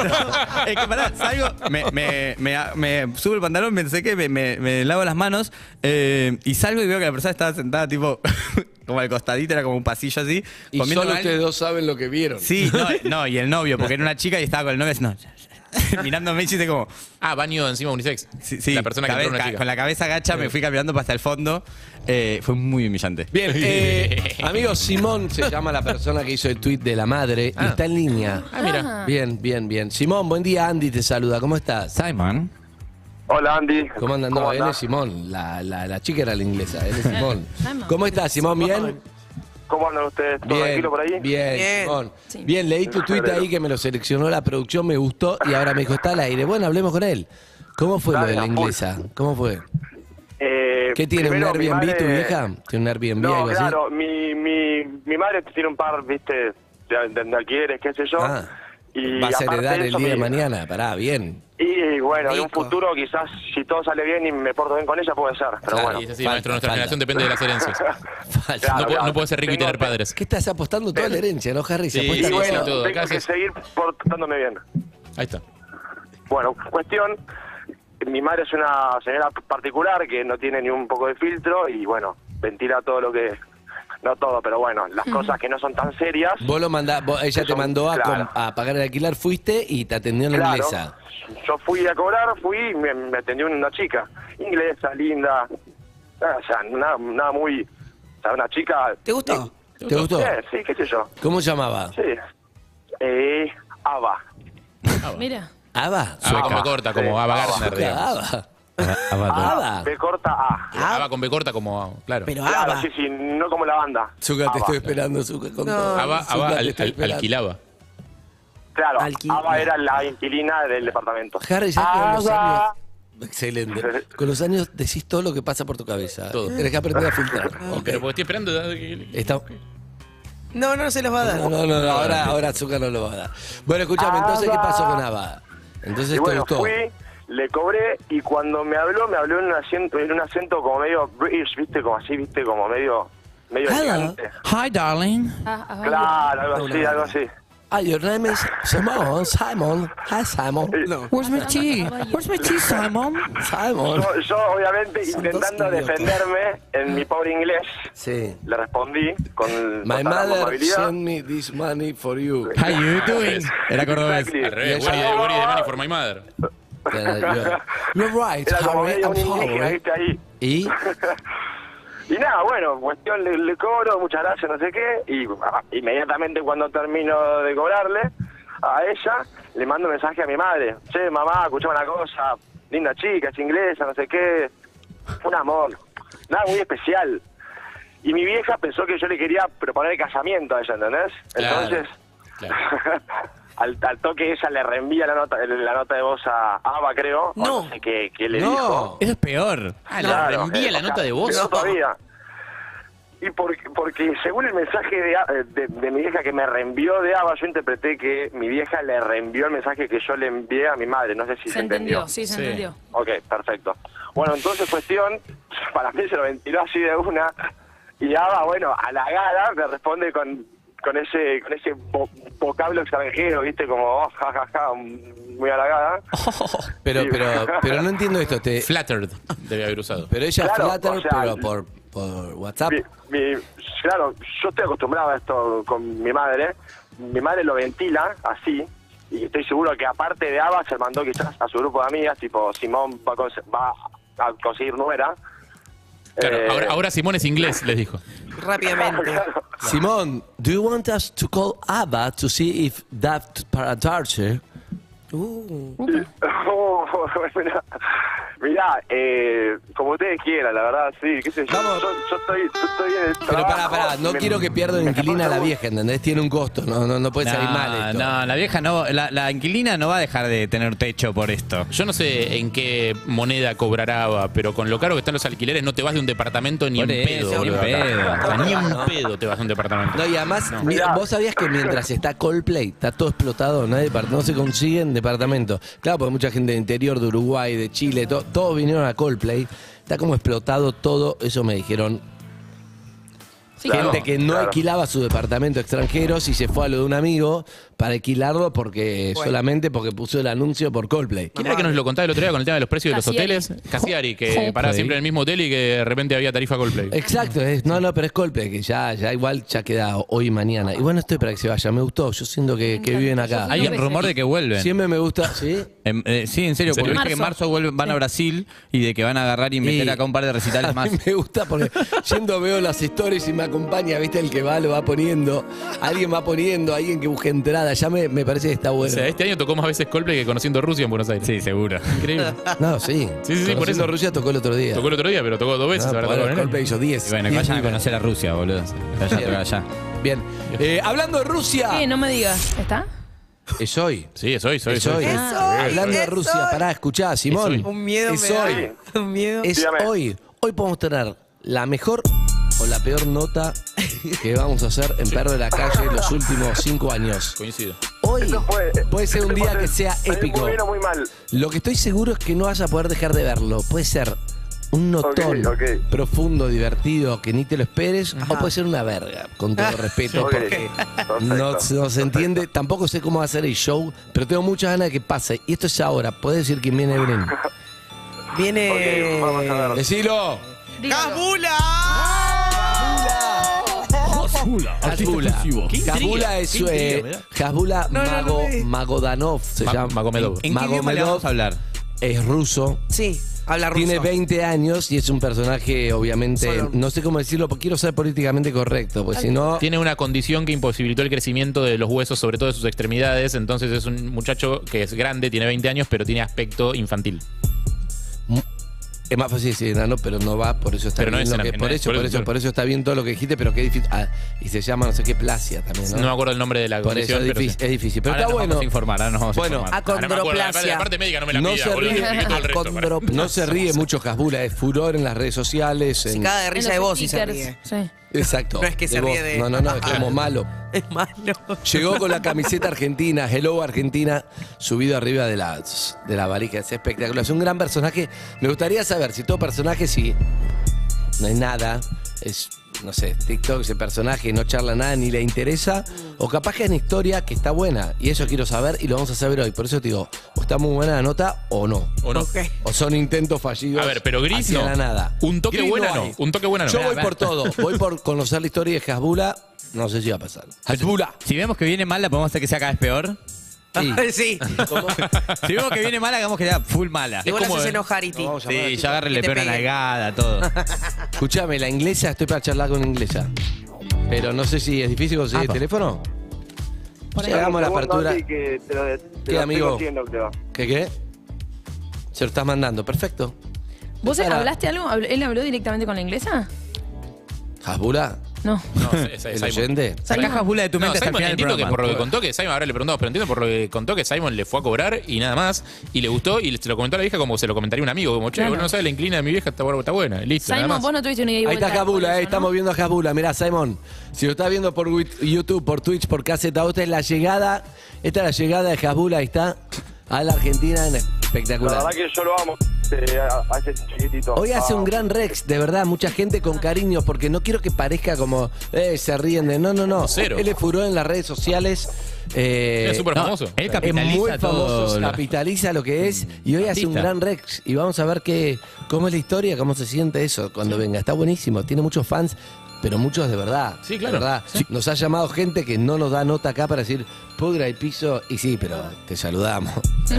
Es que pará, salgo, me, me, me, me subo el pantalón, me sé que me, me, me lavo las manos eh, y salgo y veo que la persona estaba sentada tipo como al costadito, era como un pasillo así.
Y
comiendo
solo
con
ustedes
alguien.
dos saben lo que vieron.
Sí, no, no, y el novio, porque era una chica y estaba con el novio así, no, mirándome y hice como...
Ah, baño encima unisex.
Sí, sí,
La persona que
cabe-
entró una
ca-
chica.
con la cabeza gacha me fui caminando hasta el fondo. Eh, fue muy humillante.
Bien, eh, amigo Simón se llama la persona que hizo el tweet de la madre y
Ah.
está en línea.
Ah, mira.
Bien, bien, bien. Simón, buen día, Andy te saluda. ¿Cómo estás?
Simon.
Hola Andy.
¿Cómo andan? No, él es Simón. La, la, la chica era la inglesa, él es Simón.
Simón.
¿Cómo estás, Simón? ¿Bien?
¿Cómo andan ustedes? ¿Todo
Bien,
tranquilo por ahí?
bien,
Bien.
Simón.
Sí.
Bien, leí tu tweet ahí que me lo seleccionó la producción, me gustó y ahora me dijo, está al aire. Bueno, hablemos con él. ¿Cómo fue
Dale,
lo de la
a full.
inglesa? ¿Cómo fue?
Eh,
¿Qué tiene, un
primero, mi
Airbnb tu
madre-
vieja? ¿Tiene un Airbnb
No,
algo así?
claro, mi, mi, mi madre tiene un par, viste, de, de, de alquileres, qué sé yo.
Ah,
y
vas a
aparte
heredar
de
el
eso,
día de
mi-
mañana, pará, bien.
Y bueno, en un
Rico.
futuro quizás, si todo sale bien y me porto bien con ella, puede ser. Pero
Claro,
bueno.
Y es así,
Falta,
maestro. Nuestra
falta.
generación depende de las herencias.
Falta.
Claro,
no, puede,
claro.
no puede ser rico y
Tengo-
tener padres.
¿Qué estás apostando toda la herencia, no, Harry? Se
Sí,
apuesta
Y
sí,
todo.
bueno,
todo.
tengo
Acá
que
es-
seguir portándome bien.
Ahí está.
Bueno, cuestión, mi madre es una señora particular que no tiene ni un poco de filtro y bueno, ventila todo lo que... No todo, pero bueno, las cosas que no son tan serias.
Vos lo mandás, vos- ella te
Son-
mandó a,
claro.
com- a pagar el alquiler, fuiste y te atendió en la
Claro,
inglesa.
yo fui a cobrar, fui y me, me atendió una chica, inglesa, linda, ah, o sea, nada, nada muy... O sea, una chica...
¿Te gustó?
¿Te gustó?
Eh, sí, qué sé yo,
¿Cómo se llamaba?
sí. Eh, Ava.
Mira.
¿Aba?
Aba con
Ava,
B corta,
sí,
como Ava
Ava.
Gardner, digamos.
Aba.
Avatar.
Aba.
B corta A.
Ava con B corta como... Claro.
Pero
Claro,
Ava.
sí, sí, no como la banda.
Zucca, te
Ava.
estoy esperando, Zucca, con
No.
todo.
Ava,
Zucca,
Ava
te
al-
estoy
al-
esperando.
alquilaba.
Claro,
Alquila.
Ava era la inquilina del departamento.
Harry, ya con los
Ava.
años... Excelente. Con los años decís todo lo que pasa por tu cabeza.
Todo.
Tenés que aprender a filtrar. Ok.
Pero porque estoy esperando... que-
Está-
No, no se los va a dar.
No, no, no, no, ahora, ahora Zucca no lo va a dar. Bueno, escúchame, entonces, ¿qué pasó con Ava? Entonces,
Y
¿te
bueno,
gustó?
fui, le cobré y cuando me habló, me habló en un acento, en un acento como medio British, viste, como así, viste, como medio, medio
Hello.
elegante.
Hi, darling.
Ah, ah,
Claro, algo así, algo así.
Ah, your name is Simon. Simon. Hi, Simon.
No.
Where's my tea? Where's my tea, Simon?
Simon.
Yo, yo, obviamente,
Son
intentando
dos idiotas.
defenderme en mi pobre inglés,
Sí.
le respondí con
My
total la
mother
amabilidad.
sent me this money for you.
How you doing? Era cordobés.
Exactly.
Al revés,
Y
what
ella-
is- what is the money for my mother?
Yeah, you're, you're right,
Era como
Harry.
medio
I'm
un indígena,
sorry.
viste, ahí.
¿Y?
Y nada, bueno, cuestión, le, le cobro, muchas gracias, no sé qué, y ah, inmediatamente cuando termino de cobrarle a ella, le mando un mensaje a mi madre. Che, mamá, escuchame una cosa, linda chica, es inglesa, no sé qué. Fue un amor, nada muy especial. Y mi vieja pensó que yo le quería proponer el casamiento a ella, ¿entendés?
Claro,
Entonces,
claro.
al, al toque ella le reenvía la nota la nota de voz a Ava, creo.
No.
O no sé qué, qué le
No.
dijo.
Eso es peor.
Ah, le
Claro,
reenvía
eh,
la
o
nota
sea,
de voz.
peor todavía. Y porque, porque según el mensaje de, de, de mi vieja que me reenvió de Ava, yo interpreté que mi vieja le reenvió el mensaje que yo le envié a mi madre. No sé si se,
Se entendió, sí, se
Sí.
entendió.
Ok, perfecto. Bueno, entonces cuestión, para mí se lo ventiló así de una, y Ava, bueno, halagada, me responde con, con ese con ese vo- vocablo extranjero, ¿viste? Como, oh, ja, ja, ja, muy halagada.
Pero,
Sí.
pero, pero no entiendo esto. Te,
Flattered debe haber usado.
pero ella
Claro,
flatter,
o sea,
pero por, por WhatsApp.
Mi, mi- claro, yo estoy acostumbrado a esto con mi madre. Mi madre lo ventila así, y estoy seguro que aparte de Ava se mandó quizás a su grupo de amigas, tipo Simón va a, cons- va a conseguir nuera.
Claro,
Eh,
ahora, ahora Simón es inglés, les dijo.
Rápidamente.
claro.
Simón, do you want us to call Ava to see if that paradarche?
Uh.
Oh, mirá, mirá, eh, como ustedes quieran, la verdad, sí, qué sé yo.
Vamos.
Yo, yo estoy, yo estoy en el
Pero
trabajo,
pará, pará, no
me-
quiero que pierda
me
una inquilina a la
escapa
vieja, ¿entendés? Tiene un costo, no, no, no puede salir mal esto.
no, la vieja no, la, la inquilina no va a dejar de tener techo por esto.
Yo no sé en qué moneda cobrará Ava, pero con lo caro que están los alquileres no te vas de un departamento ni
Por
en pedo,
eso, ni
boludo.
en pedo.
O sea, ni en pedo te vas de un departamento.
No, y además, mi-
Mirá.
vos sabías que mientras está Coldplay, está todo explotado, no, hay depart- no se consiguen departamentos. Claro, porque mucha gente del interior de Uruguay, de Chile, to- todos vinieron a Coldplay. Está como explotado todo, eso me dijeron.
Sí,
Claro.
Gente que no
claro.
alquilaba su departamento extranjeros y se fue a lo de un amigo para alquilarlo porque
Bueno.
solamente porque puso el anuncio por Coldplay.
¿Quién era que nos lo contaba el otro día con el tema de los precios de los
Cassiari.
hoteles? Cassiari, que
Coldplay.
paraba siempre en el mismo hotel y que de repente había tarifa Coldplay.
Exacto, es, no, no, pero es Coldplay, que ya, ya igual ya queda hoy y mañana. Y bueno, estoy para que se vaya, me gustó, yo siento que, que viven acá.
Yo
Hay
fui
un
dos
rumor
veces.
de que vuelven.
Siempre me gusta, ¿sí?
Em, eh, sí, en serio,
¿En serio?
porque viste que en
Marzo.
marzo vuelven, van a Brasil y de que van a agarrar y meter
Y
acá un par de recitales
a
más.
mí me gusta porque yendo veo las stories y me acompaña, viste, el que va lo va poniendo, alguien va poniendo, alguien que busque entrada, ya me, me parece que está
O
bueno.
sea, este año tocó más veces Coldplay que conociendo Rusia en Buenos Aires.
Sí, seguro.
Increíble.
No, sí.
Sí, sí, sí, por
Conociendo
eso.
Rusia tocó el otro día.
Tocó el otro día, pero tocó dos veces.
No,
ahora
bueno,
tocó en él.
Coldplay hizo diez.
Y bueno, que
diez
vayan a
niveles.
conocer a Rusia, boludo. Que vayan a tocar allá.
Bien. Eh, hablando de Rusia.
¿Qué? No me digas. ¿Está?
Es hoy.
Sí, es hoy, soy,
Es
soy.
hoy.
Es hoy,
Hablando de
es
Rusia,
hoy.
pará, escuchá, Simón.
Es hoy.
Un miedo
Es
me da.
hoy.
Un miedo.
Es
Dígame.
hoy. Hoy podemos tener la mejor o la peor nota que vamos a hacer en Perro de la Calle en los últimos cinco años.
Coincido.
Hoy
Eso puede,
puede ser un
eso
día
puede
que
ser
sea épico.
Muy bien o muy mal.
Lo que estoy seguro es que no vas a poder dejar de verlo. Puede ser un notón
Ok, ok.
profundo, divertido, que ni te lo esperes, o puede ser una verga, con todo respeto,
Ok,
porque
perfecto,
no, no se
perfecto.
entiende. Tampoco sé cómo va a ser el show, pero tengo muchas ganas de que pase. Y esto es ahora. Puedes decir quién viene, Bren.
Viene.
Ok, vamos a ver.
Decilo.
Dígalo.
Hasbula. Hasbula es
Qué
eh,
intriga, mirá.
Hasbula
No, no,
Mago,
no, no.
Magodanov se
Ma-
llama.
Magomedov.
¿En qué idioma le
Magomedov
vamos a hablar?
es ruso.
Sí, habla ruso.
Tiene veinte años y es un personaje, obviamente,
Solo.
no sé cómo decirlo, porque quiero ser políticamente correcto, porque si no...
Tiene una condición que imposibilitó el crecimiento de los huesos, sobre todo de sus extremidades. Entonces es un muchacho que es grande, tiene veinte años, pero tiene aspecto infantil.
Es más fácil decir enano, pero no va, por eso está
Pero no
bien.
es
lo que-
enano,
por,
no,
eso,
por
por,
eso-
eso, por eso está bien todo lo que dijiste, pero qué difícil. Ah, y se llama no sé qué plasia también, ¿no?
No me acuerdo el nombre de la
por eso
condición.
es
pero
difícil,
sí.
es difícil. Pero
Ahora
está
nos
bueno.
vamos a informar, ahora nos vamos a
Bueno,
informar.
Ah, no me acuerdo, la parte-
Acondroplasia.
la parte médica no me la
No
pida,
se
boludo,
ríe.
expliqué todo el resto, pará.
Acondroplasia.
No se ríe mucho Hasbula, es furor en las redes sociales.
Se
en-
caga de
En
risa
los
de vos y se
stickers.
ríe.
Sí.
Exacto.
No es que se
vos.
ríe de-
No, no, no, es como malo.
Es malo.
Llegó con la camiseta argentina, Hello Argentina, subido arriba de la, de la valija. Es espectacular. Es un gran personaje. Me gustaría saber si todo personaje, si no hay nada, es, no sé, TikTok, ese personaje no charla nada ni le interesa, o capaz que es una historia que está buena. Y eso quiero saber y lo vamos a saber hoy. Por eso te digo, o está muy buena la nota o no.
¿O no?
Ok.
O son intentos fallidos.
A ver, pero Gris
hacia
no.
la nada.
Un toque
Gris
buena no.
hay.
Un toque buena no.
Yo
Mirá,
voy
mirá.
por todo. Voy por conocer la historia de Hasbula. No sé si va a pasar. Hasbula.
Si vemos que viene mal, la podemos hacer que sea cada vez peor.
Sí.
Sí.
Si vemos que viene mala, hagamos que sea full mala.
Igual
como
haces
de-
enojar, Iti.
Vamos a llamar a
Sí,
la
ya agarre, le
Que te
pego una
pegue.
nalgada, todo.
Escuchame, la inglesa, estoy para charlar con inglesa. Pero no sé si es difícil conseguir el
Apa.
teléfono.
Por ahí.
Llegamos a la
Un segundo,
apertura.
Andy, que te lo, te
¿Qué,
lo
amigo?
estoy consiguiendo, creo.
¿Qué qué? Se lo estás mandando, perfecto.
¿Vos
Para-
hablaste algo? ¿Habl- ¿Él habló directamente con la inglesa?
¿Hasbula?
No.
No, es- es
¿El
Simon.
oyente?
Sacá Hasbula de tu
No,
mente hasta el
Simon,
final del
entiendo que
programa.
por lo que contó que Simon, ahora le preguntamos, pero entiendo por lo que contó que Simon le fue a cobrar y nada más, y le gustó, y se lo comentó a la vieja como se lo comentaría un amigo, como, che,
Claro.
vos no sabes, la inclina de mi vieja está, está buena, y listo, nada
Simon,
más.
vos no tuviste una idea.
Ahí está Hasbula, eh, estamos viendo a Hasbula. Mirá, Simon, si lo estás viendo por wi- YouTube, por Twitch, por Caseta, esta es la llegada, esta es la llegada de Hasbula, ahí está, a la Argentina, en
La
espectacular.
verdad que yo lo amo eh, a, a ese chiquitito.
Hoy hace
Ah,
un gran Rex, de verdad, mucha gente con cariño, porque no quiero que parezca como, eh, se ríen de, no, no, no.
Cero.
Él es furor en las redes sociales. Eh,
Es súper
No,
famoso.
él
es
capitaliza
muy famoso,
todo lo-
capitaliza lo que es y hoy hace un
Artista.
gran Rex y vamos a ver qué, cómo es la historia, cómo se siente eso cuando venga. Está buenísimo, tiene muchos fans, pero muchos de verdad.
Sí, claro.
De verdad. Nos ha llamado gente que no nos da nota acá para decir pudra y piso y sí, pero te saludamos.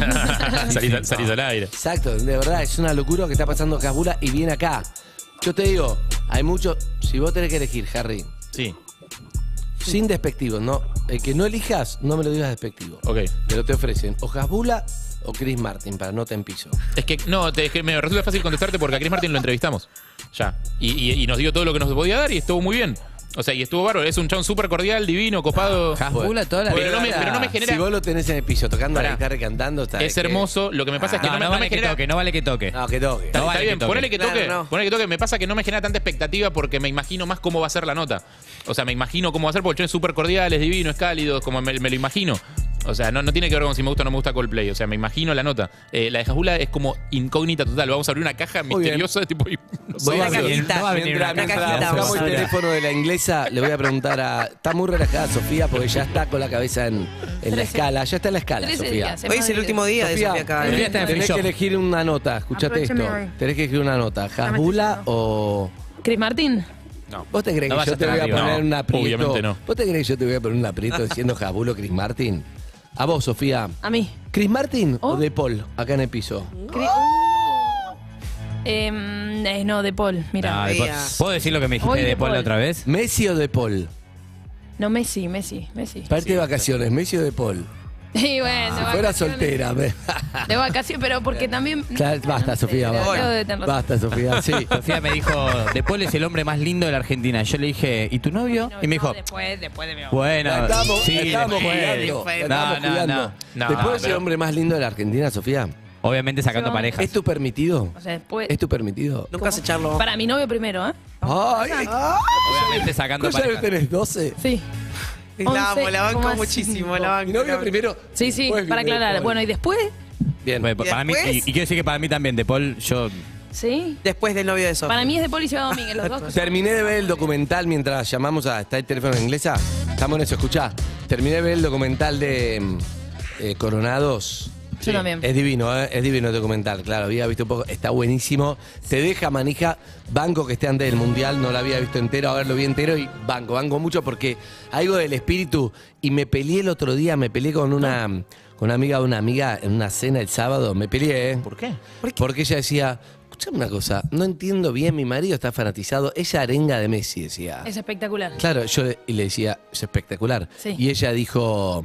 salís, salís al aire.
Exacto, de verdad, es una locura lo que está pasando en Hasbula y viene acá. Yo te digo, hay mucho, si vos tenés que elegir, Harry,
Sí,
sin despectivos, ¿no? El que no elijas, no me lo digas despectivo.
ok.
Pero te ofrecen o Hasbula o Chris Martin para nota en piso.
Es que no, te, es que me resulta fácil contestarte porque a Chris Martin lo entrevistamos. Ya. Y, y- y nos dio todo lo que nos podía dar y estuvo muy bien. O sea, y estuvo bárbaro. Es un chabón súper cordial, divino, copado.
Hasbula toda la
Pero
vida.
no me- pero no me genera-
Si vos lo tenés en el piso tocando
Pará.
la guitarra y cantando, está
Es
que-
hermoso. Lo que me pasa es que
No,
no, me,
no
no me
vale que
genera.
toque, no vale que toque.
No, que toque.
Está,
No
está
vale
bien,
que toque.
ponele que toque,
Claro, no.
ponele que toque. Me pasa que no me genera tanta expectativa porque me imagino más cómo va a ser la nota. O sea, me imagino cómo va a ser porque el chabón es súper cordial, es divino, es cálido, como me, me lo imagino. O sea, no, no tiene que ver con si me gusta o no me gusta Coldplay. O sea, me imagino la nota. Eh, la de Hasbula es como incógnita total. Vamos a abrir una caja
Muy bien.
misteriosa, tipo. y- no sé.
Voy a
Una
abrir-
cajita.
No va a venir
mientras,
una
mientras
cajita,
buscamos
vamos a
el
ver.
teléfono de la inglesa, le voy a preguntar a... Está muy relajada Sofía porque ya está con la cabeza en, en la
Trece.
escala. Ya está en la escala,
trece
Sofía.
días,
Hoy es el último día de Sofía acá.
Sofía
¿eh?
está en
Tenés
free
que
shop.
elegir una nota. Escuchate esto.
Aprovechame hoy.
Tenés que elegir una nota. ¿Hasbula o...?
¿Chris Martin?
¿Vos te crees
No
que
vayas
yo te
tan
voy a
arriba.
poner
No,
un aprieto?
obviamente no.
¿Vos te crees que yo te voy a poner un aprieto diciendo Hasbula o Chris Martin? A vos, Sofía.
A mí.
¿Chris Martin o
¿Oh?
De Paul, acá en el piso?
Cri- Em, eh, no, de Paul, mira.
No, de Paul.
Vea.
¿Puedo decir lo que me dijiste
Hoy
de
de
Paul la
Paul.
otra vez?
¿Messi o De Paul?
No, Messi, Messi, Messi.
Parte de vacaciones, ¿Messi o De Paul?
Y bueno,
Si
de
fuera
vacaciones.
soltera. me-
De vacaciones, pero porque también.
Claro, basta,
no sé,
Sofía,
debo
basta.
de tener razón.
Basta, Sofía, sí.
Sofía me dijo, De Paul es el hombre más lindo de la Argentina. Yo le dije, ¿y tu novio?
No,
Y me
no,
dijo,
después, después de mi
bueno,
La estamos,
sí,
la estamos
después.
cuidando. la estamos
No, no,
cuidando.
no.
No,
¿Después es el
pero-
hombre más lindo de la Argentina, Sofía?
Obviamente sacando
Sí,
parejas.
¿Es tu permitido?
O sea, después.
¿Es tu permitido?
Nunca se charló.
Para mi novio primero, ¿eh?
Ay,
Obviamente sacando
¿vos ya
parejas.
tenés doce?
Sí.
La amo, la banco
once,
muchísimo, la banco.
Mi novio primero.
Sí, sí,
después
para
viene
aclarar.
De Paul.
Bueno, y después.
Bien.
Bueno, para mí, y,
después?
y quiero decir que para mí también, De Paul, yo...
Sí.
Después del novio de Sofía.
Para mí es de Paul y Seba Domínguez, los dos.
Terminé de ver el documental mientras llamamos a... ¿Está el teléfono en inglesa? Estamos en eso, escuchá. Terminé de ver el documental de mm, eh, Coronados.
Yo también.
Es divino, ¿eh? Es divino el documental, claro. Había visto un poco, está buenísimo. Te deja manija. Banco que esté antes del Mundial, no lo había visto entero, ahora lo vi entero y banco, banco mucho porque algo del espíritu. Y me peleé el otro día, me peleé con una, con una amiga de una amiga en una cena el sábado. Me peleé, ¿eh?
¿Por qué?
Porque ella decía, escuchame una cosa, no entiendo bien, mi marido está fanatizado. Ella arenga de Messi, decía.
Es espectacular.
Claro, yo le, y le decía, es espectacular.
Sí.
Y ella dijo,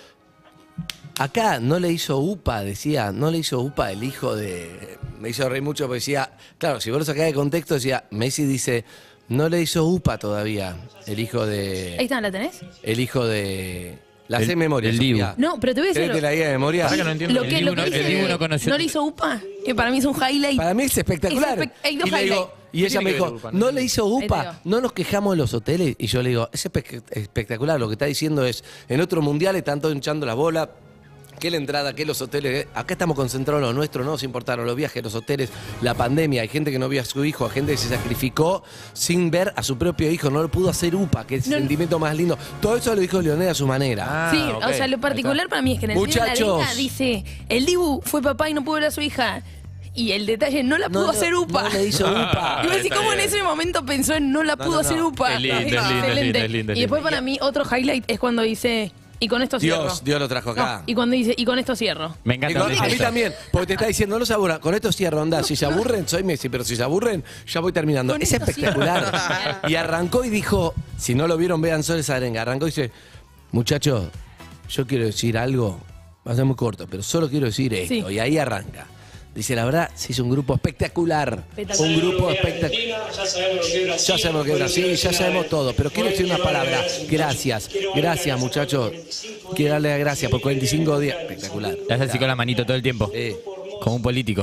acá no le hizo UPA, decía, no le hizo UPA el hijo de... Me hizo reír mucho porque decía, claro, si vos lo sacás de contexto, decía, Messi dice, no le hizo UPA todavía el hijo
Ahí
de...
está, ¿la tenés?
El hijo de... La
El-
sé en memoria,
el
Sofía.
Dibu.
No, pero te voy a
¿Querés
decir.
que la diga de memoria?
Ahora que no entiendo.
Lo que,
El
lo
Dibu
que
no- el
dice,
Dibu no conoció-
no le hizo UPA, que para mí es un highlight.
Para mí es espectacular.
Es espe- hay dos
y, le digo-
highlights.
y ella
¿Qué
me
tiene que
dijo,
ver UPA?
no le hizo
Ahí te
UPA,
digo.
no nos quejamos de los hoteles. Y yo le digo, es espe- espectacular. Lo que está diciendo es, en otros mundiales están todos hinchando la bola. Que la entrada, que los hoteles. Acá estamos concentrados en lo nuestro, no nos importaron los viajes, los hoteles, la pandemia. Hay gente que no vio a su hijo, hay gente que se sacrificó sin ver a su propio hijo, no lo pudo hacer UPA, que es el
No, no.
sentimiento más lindo. Todo eso lo dijo Leonel a su manera.
Ah,
Sí,
ok.
o sea, lo particular para mí es que en el video de la
Muchachos.
arenga dice, el Dibu fue papá y no pudo ver a su hija. Y el detalle, no la
No,
pudo
no,
hacer UPA.
no le hizo UPA.
Y vos decís,
Está
¿cómo en
bien.
ese momento pensó en no la
No,
pudo
no,
hacer
no.
UPA?
Es lindo, es lindo, es
Excelente.
lindo, es lindo, es
Y después
lindo.
para mí otro highlight es cuando dice, y con esto cierro.
Dios, Dios lo trajo acá.
No, y cuando dice, y con esto cierro.
Me
Y
encanta.
con-
el
a mí
gesto.
también, porque te está diciendo, no se aburran, con esto cierro, onda, si se aburren, soy Messi, pero si se aburren, ya voy terminando.
Con
Es
esto
espectacular.
cierro.
Y arrancó y dijo, si no lo vieron, vean solo esa arenga. Arrancó y dice, muchachos, yo quiero decir algo, va a ser muy corto, pero solo quiero decir esto.
Sí.
Y ahí arranca. Dice, la verdad, se hizo un grupo espectacular.
Espectacular.
Un grupo espectacular.
Ya sabemos lo que es Brasil.
Ya sabemos que es Brasil, ya sabemos todo. Pero quiero decir una palabra. Gracias. Gracias, muchachos. Quiero darle las gracias por cuarenta y cinco días. Espectacular.
Le hace así con la manito todo el tiempo.
Sí.
Como un político.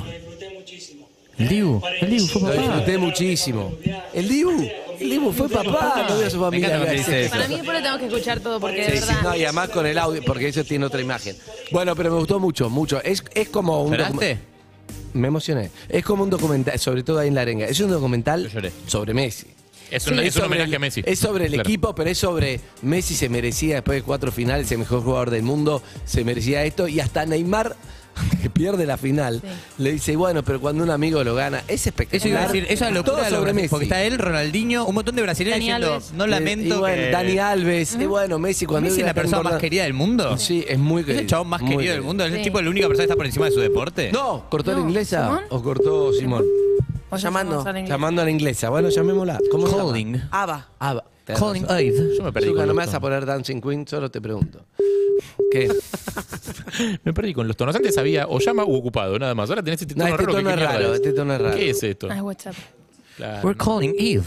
El Dibu. El Dibu fue
Lo
papá.
disfruté muchísimo. El Dibu. El Dibu fue papá. No vio a su familia.
Me encanta cuando dice eso.
Para mí después lo tengo que escuchar todo porque de
Sí, sí,
verdad.
no, y además con el audio, porque eso tiene otra imagen. Bueno, pero me gustó mucho, mucho. Es, es como un
¿Lloraste?
docu- Me emocioné. Es como un documental, sobre todo ahí en la arenga. Es un documental sobre Messi.
Es un,
Sí,
es un
sobre
homenaje
el-
a Messi.
Es sobre el
Claro.
equipo, pero es sobre Messi se merecía después de cuatro finales, el mejor jugador del mundo, se merecía esto. Y hasta Neymar, que pierde la final, le dice, bueno, pero cuando un amigo lo gana, es espectacular.
Eso iba a decir, esa locura
Todo
de los
sobre
brasileños,
Messi.
porque está él, Ronaldinho, un montón de brasileños
Dani
diciendo,
Alves.
no
Y
lamento
bueno,
que...
Dani Alves, y bueno, Messi cuando
Messi es
era
la
tan
persona más
importante-
querida del mundo.
Sí, es muy
¿Es
querido.
el chabón más
muy
querido del mundo? ¿Es el
Sí.
tipo, la única persona que está por encima de su deporte?
No, ¿cortó la
No,
inglesa
¿Simón?
o cortó Simón?
O
Llamando.
Llamando a la inglesa. Bueno, llamémosla. ¿Cómo se
Calling.
llama?
Ava.
Ava. Tenés
Calling
razón.
Eve.
Yo me perdí
Zucca,
con
no me
los
vas a
tonos.
poner Dancing Queen, solo te pregunto. ¿Qué?
Me perdí con los tonos. Antes había o llama u ocupado, nada más. Ahora tenés este
No,
tono
este
raro.
tono
¿qué
es
mierda
raro,
es?
este tono es raro.
¿Qué es esto?
Ah, WhatsApp.
Claro.
We're calling Eve.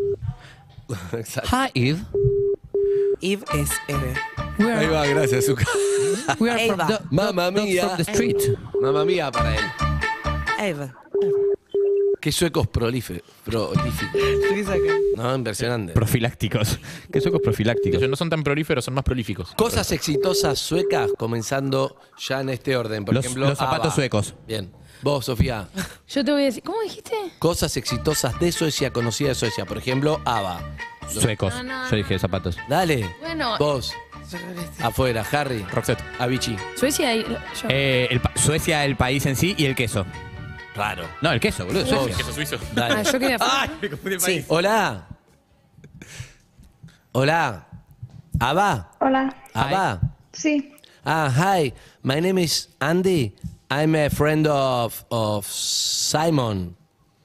Exacto.
Hi, Eve.
Eve es Eve.
We
Ahí
are,
va, gracias, Zucca.
we are from
Eva.
the,
Mamma
not
mía.
from the street.
Mamma mía para él.
Eve.
Qué suecos prolíficos. Prolíficos. No, impresionante.
Profilácticos. ¿Qué suecos profilácticos?
Ellos no son tan prolíferos, son más prolíficos.
Cosas exitosas suecas, comenzando ya en este orden. Por
Los-
ejemplo,
los zapatos
Ava.
suecos.
Bien. Vos, Sofía.
Yo te voy a decir. ¿Cómo dijiste?
Cosas exitosas de Suecia, conocida de Suecia. Por ejemplo, Ava.
Suecos.
No, no,
Yo dije zapatos.
Dale.
Bueno.
Vos. Afuera, Harry.
Roxette.
Avicii.
Suecia y. Yo.
Eh, el pa- Suecia, el país en sí, y el queso.
Raro.
No, el queso, boludo.
Vos.
Suecia.
Queso suizo.
Dale.
Ah, yo quería.
me confundí el
Sí.
país.
Hola. Hola. Ava.
Hola.
Ava.
Sí.
Ah, hi. My name is Andy. I'm a friend of of Simon.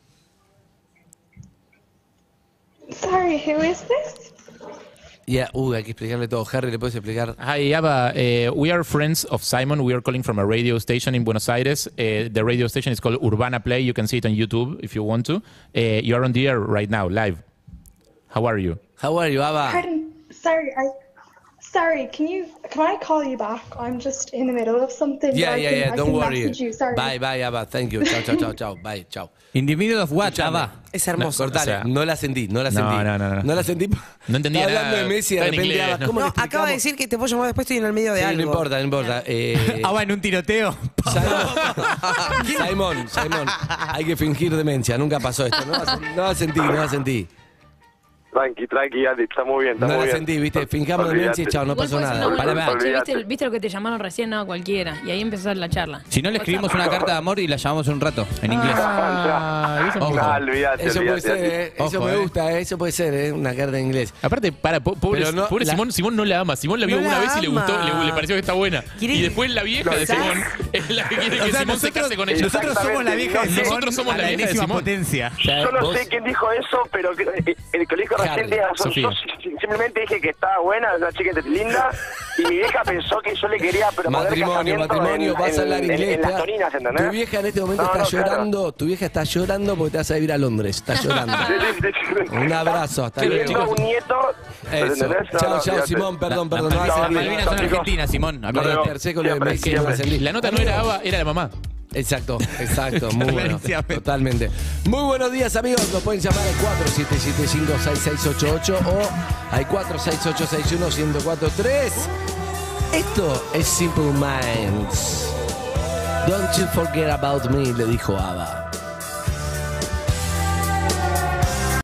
Sorry, who is this?
Yeah, uh, hay que explicarle todo. Harry, ¿le puedes explicar?
Hi, Ava. Uh, we are friends of Simon. We are calling from a radio station in Buenos Aires. Uh, the radio station is called Urbana Play. You can see it on YouTube if you want to. Uh, you are on the air right now, live. How are you?
How are you, Ava?
Pardon. Sorry, I. Sorry, can you? Can I call you back? I'm just in the middle of something. but
Yeah,
I
yeah,
can,
yeah.
I
Don't
can
worry.
message you. Sorry.
Bye, bye, Ava. Thank you. Chao, chao, chao, chao. Bye, chao.
In the middle of what,
Escuchame.
Ava?
Es hermoso.
Cortale.
O sea,
no la sentí, no la
no,
sentí.
no, no, no.
No la sentí.
No entendía
Estaba hablando
nada.
de Messi y de
Estaba en
repente,
inglés,
Ava,
¿no?
¿cómo
No,
le
acaba de
explicamos?
decir que te puedo llamar después, estoy en el medio de
Sí,
algo.
no importa, no importa. Eh,
Ava en un tiroteo.
Simon, Simon, Simon, hay que fingir demencia, nunca pasó esto. No la, sen- no la sentí, no la sentí.
Tranqui, tranqui, Andy, está muy bien, está
No
muy
la
bien.
sentí, viste, fingamos
Olvídate.
demencia y chao, no
Igual
pasó
puede ser
nada.
una buena
Pará, pará.
noche,
Olvídate.
¿viste, ¿Viste lo que te llamaron recién? No, cualquiera. Y ahí empezó la charla.
Si no, le escribimos una carta de amor y la llamamos en un rato, en inglés.
Ah, eso me
Ojo.
gusta.
Ah, olvídate,
Eso puede
olvídate,
ser,
Andy.
eh. Eso
Ojo,
me
eh.
gusta, eh. Eso puede ser, eh. Una carta en inglés.
Aparte, para, po- pobre,
Pero no,
pobre
la-
Simón, Simón no la ama. Simón la vio
No
una
la
vez y le gustó,
ama.
le, le pareció que está buena.
Quiere-
Y después la vieja de
¿Sabes?
Simón es la que quiere
O
que
sea,
Simón se case con ella.
nosotros somos la vieja de Simón
Nosotros somos
a
la
la
vieja de
enésima
Simón.
potencia.
Yo no
vos-
sé quién dijo eso, pero que- eh, el que lo dijo
Harry,
recién tenía razón.
Sofía.
Yo si- simplemente dije que estaba buena, es una chica linda, y mi vieja pensó que yo le quería proponer
Matrimonio,
casamiento
matrimonio,
en,
vas a hablar
en-
inglés.
en las
te da-
toninas, ¿entendés?
Tu vieja en este momento
No,
está
no, claro.
llorando, tu vieja está llorando porque te vas a vivir a Londres, está llorando.
Sí, sí, sí, sí.
Un abrazo, hasta
Teniendo
luego.
un nieto.
Eso.
¿entendés? No,
Chao,
no,
chao,
fíjate.
Simón, perdón,
La-
perdón.
las
no vas a
Malvinas-
entender.
Malvinas son
chicos.
argentinas, Simón.
No,
Acordate.
el tercer con lo de
Siempre,
Messi, no vas a
siempre.
entender.
La nota no era Ava, era la mamá.
Exacto, exacto, muy bueno.
Clarísimamente.
Totalmente. Muy buenos días, amigos. Nos pueden llamar al cuatro siete siete cinco seis seis ocho ocho o al cuatro seis ocho seis uno uno cero cuatro tres. Esto es Simple Minds. Don't you forget about me, le dijo Ava.